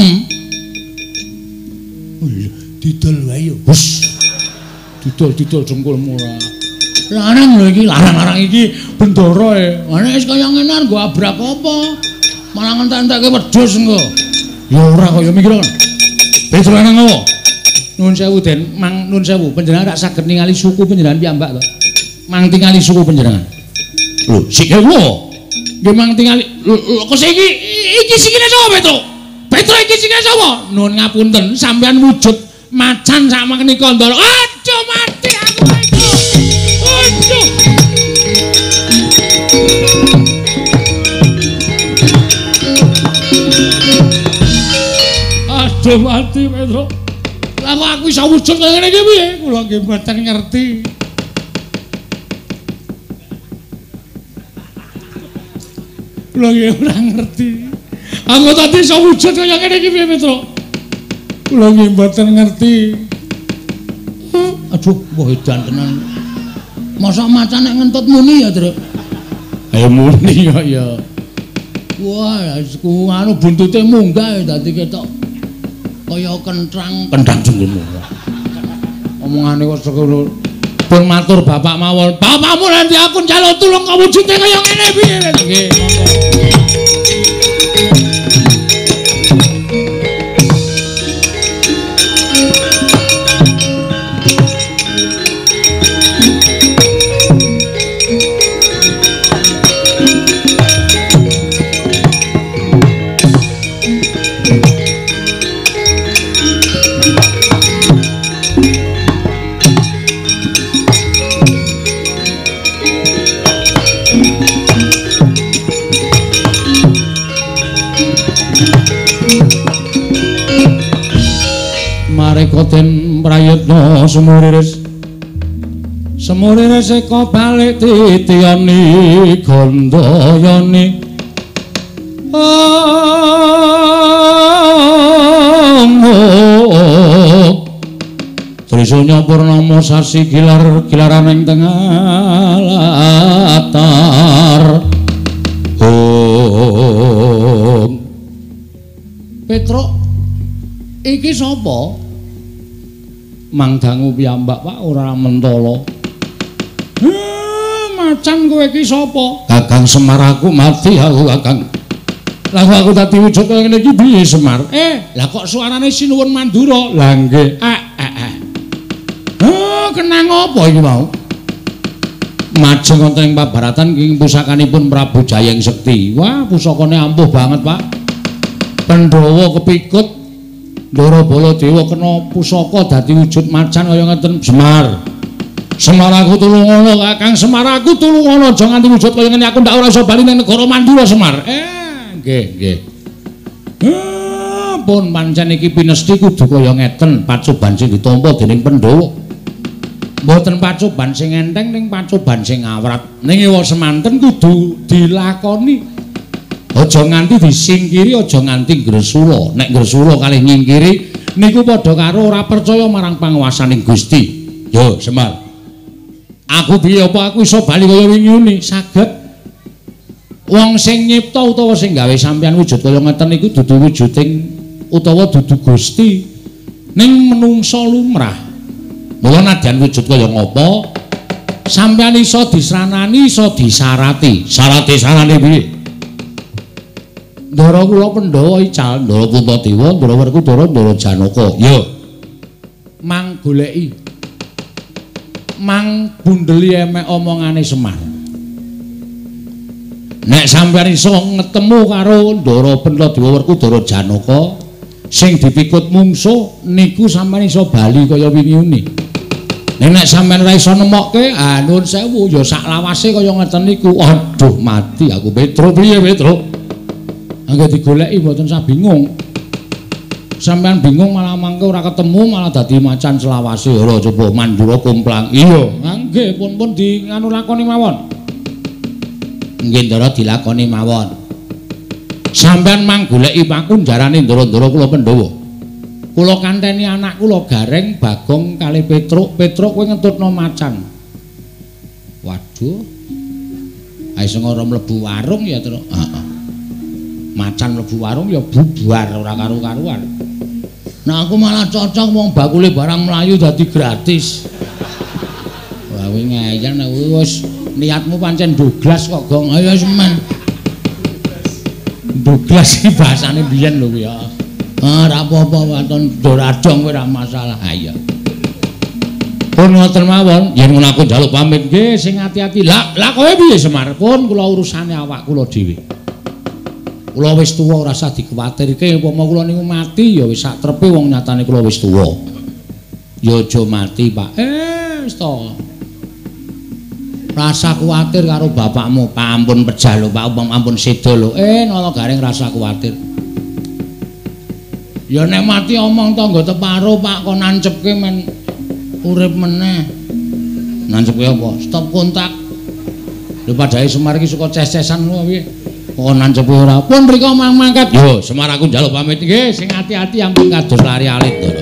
Didol wae yo. Hus. Didol jengkulmu ora. Larang lho iki, larang-larang iki bendara e. Ana wis kaya ngene nggo abrak apa? Malah entek-entekke wedhus engko. Ya ora kaya mikir kan. Petro nang ngopo? Nuwun sewu Den, Mang nuwun sewu panjenengan rak saged ningali suku panjenengan piyambak to. Mang tingali suku panjenengan. Lho, sikil kula. Nggih mang tingali. Kok iki sikile sapa Petro? Petro iki sikile sapa? Nuwun ngapunten, sampeyan wujud macan sak menika ndara. Aduh mati aku itu. Aduh. Aduh mati Petro. Lah kok aku iso wujud kaya ngene iki piye? Kula nggih mboten ngerti. Kula nggih ora ngerti. Aku tadi iso wujud kaya ngene iki piye, Petro? Kula nggih mboten ngerti. Aduh, wah edan tenan. Masa macan nek ngentut muni ya, Tru? Ayo muni kok ya. Wah, aku anu buntute munggah dadi ketok kaya kentrang jenengmu. Omongane kok sekono. Pun matur bapak mawon. Bapakmu nanti aku njaluk tulung kok wujude kaya ngene piye? Nggih, monggo. Koten prayitna semuriris eka balik titiyani gandayani Trisanya purnama sasi gilaran ing tengah latar Petruk iki sapa? Mangdangu piyambak Pak ora mentala. Macan kowe iki sapa? Kakang Semar aku mati aku Kakang. Lah aku dadi wujud kaya ngene iki piye Semar? Lah kok suarane sinuwun Mandura? Lah nggih. Kenang apa iki mau? Majeng wonten ing pabaratan ing pusakanipun Prabu Jayeng Sekti. Wah, pusakane ampuh banget, Pak. Pandhawa kepikut Ndara Baladewa kena pusaka dadi wujud macan kaya ngeten Semar. Semar aku tulungono Kakang Semar aku tulungono aja nganti wujud kaya ngene aku ndak ora iso bali nang negara Mandura Semar. Nggih. Pun pancen iki pinesti kudu kaya ngeten pacoban sing ditampa dening Pandhawa. Mboten pacoban sing enteng ning pacoban sing awrat. Ning ewa semanten kudu dilakoni. Aja nganti disingkiri, aja nganti gresula. Nek gresula kalih nyingkiri niku padha karo ora percaya marang panguwasaning Gusti. Yo, Semar. Aku piye apa aku iso bali kaya wingi saged. Wong sing nyipta utawa sing gawe sampeyan wujud kaya ngeten niku dudu wujuding utawa dudu Gusti ning menungsa lumrah. Mula nadyan wujud kaya ngapa sampeyan iso disranani, iso disarati. Sarate piye? Ndara kula Pandhawa ical, Ndara Puntadewa, Ndara Werkudara, Ndara Janaka. Yo. Mang goleki. Mang bundeli emek omongane Semar. Nek sampeyan iso ngetemu karo Ndara Puntadewa, Werkudara, Janaka sing dipikut mungsuh niku sampeyan iso bali kaya wingi-wingi. Nek sampeyan ora iso nemokke, nuwun sewu ya sak lawase kaya ngeten niku. Aduh mati aku Petro piye Petro? Angger digoleki mboten usah bingung. Sampeyan bingung malah mangke ora ketemu malah dadi macan selawase ora coba Mandura kumplang. Iya, nggih pun di nganu lakoni mawon. Nggih Ndara dilakoni mawon. Sampeyan mang goleki paku jarane Ndara-ndara kula Pandhawa. Kula kanteni anak kula Gareng, Bagong kalih Petruk kowe ngentutno macan. Waduh. Ae sing ora mlebu warung ya, Tru. Heeh. Macan mlebu warung ya bubar ora karu-karuan. Nah aku malah cocok wong bakule barang melayu dadi gratis. Wah kuwi ngeyel nek wis niatmu pancen Douglas kok Gong. Ayo semen. Douglas iki bahasane biyen lho kuwi ya. Ora apa-apa waton doradong kowe ora masalah. Ha iya. Pun ngoten mawon, yen ngono aku njaluk pamit nggih sing ati-ati. Lah kowe piye Semar? Pun kula urusane awak kula dhewe. Kula wis tuwa ora usah dikuwatirke upama kula niku mati ya wis sak trepe wong nyatane kula wis tuwa. Ya aja mati, Pak. Wis to. Rasa kuwatir karo bapakmu, Pak ampun pejah lho, Pak ampun sedo lho. Nala Gareng rasa kuwatir. Ya nek mati omong tangga teparo Pak kon nancepke men urip meneh. Nancepke apa? Stop kontak. Lho padahal Semar iki suka ces-cesan lho piye. Kok nancepke ora. Pun mriko mangkat. Yo Semar aku njaluk pamit nggih sing ati-ati ampun kados lari alit to.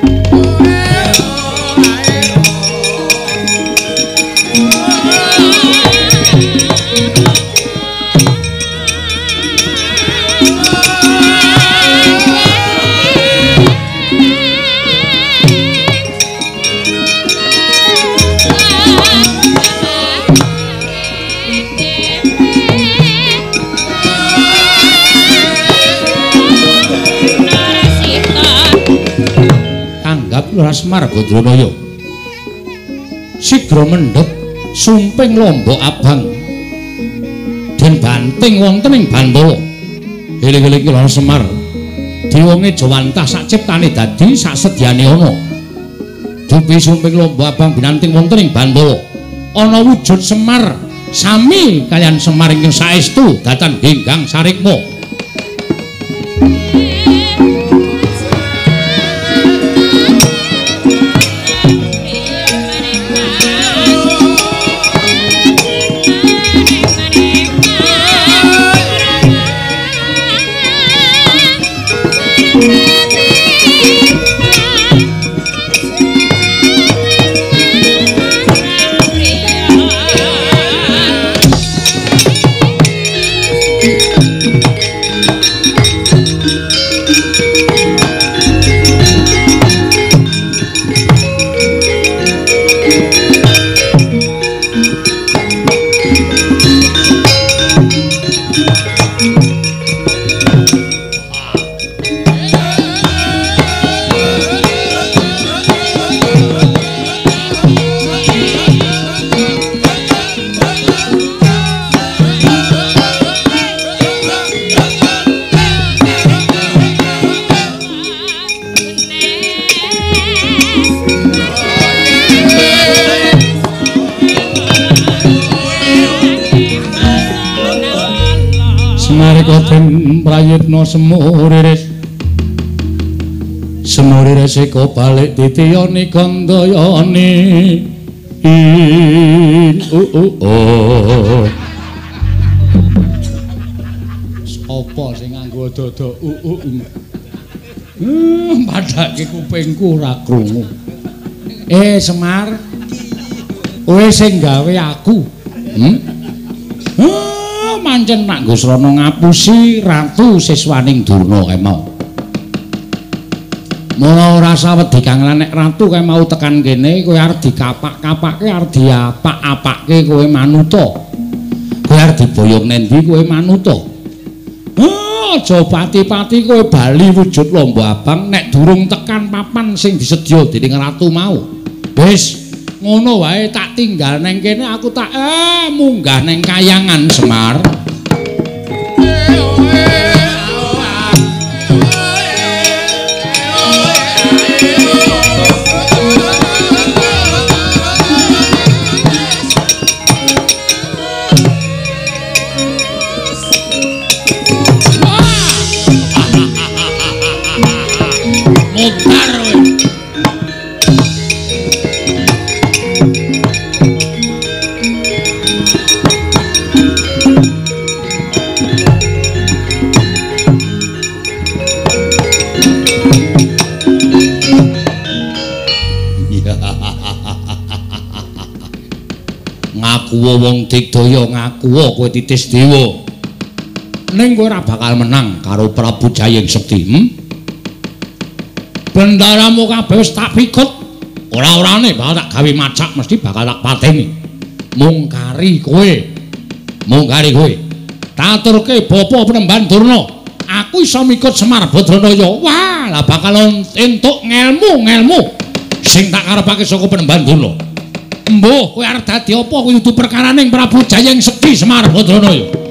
Semar Badranaya sigra mendhet sumping lombok abang den banting wonten ing Bantala eling-eling kula Semar diwonge jawantah sak ciptane dadi sak sedyane ana dupi sumping lombok abang binanting wonten ing Bantala ana wujud Semar sami kalian Semar ingkang saestu datan hinggang sarikma prayitna semuriris eka balik titiyane gandayane sapa sing nganggo dada padake kupingku ora krungu Semar kowe sing gawe aku pancen Pak Gusrana ngapusi ratu siswaning Durna kae mau. Mula ora sawedi kang nek ratu kae mau tekan kene kowe arep dikapak-kapake arep diapak-apake kowe manuta. Kowe arep diboyong nendi kowe manuta. Aja pati-pati kowe bali wujud lomba abang nek durung tekan papan sing disedya dening ratu mau. Wis ngono wae tak tinggal neng kene aku tak munggah neng kayangan Semar. Ngakuwa wong digdaya ngakuwa kowe titis dewa ning kowe ora bakal menang karo Prabu Jayeng Sekti bendaramu kabeh wis tak pikut ora-orane bakal tak gawe macak mesti bakal tak pateni mung kari kowe tak aturke Bapa Penemban Durna aku iso mikut Semar Badranaya wah lah bakal entuk ngelmu sing tak karepake saka Penemban Durna. Mbuh kowe arep dadi apa kuwi dudu perkaraning Prabu Jayeng Sekti Semar Badranaya.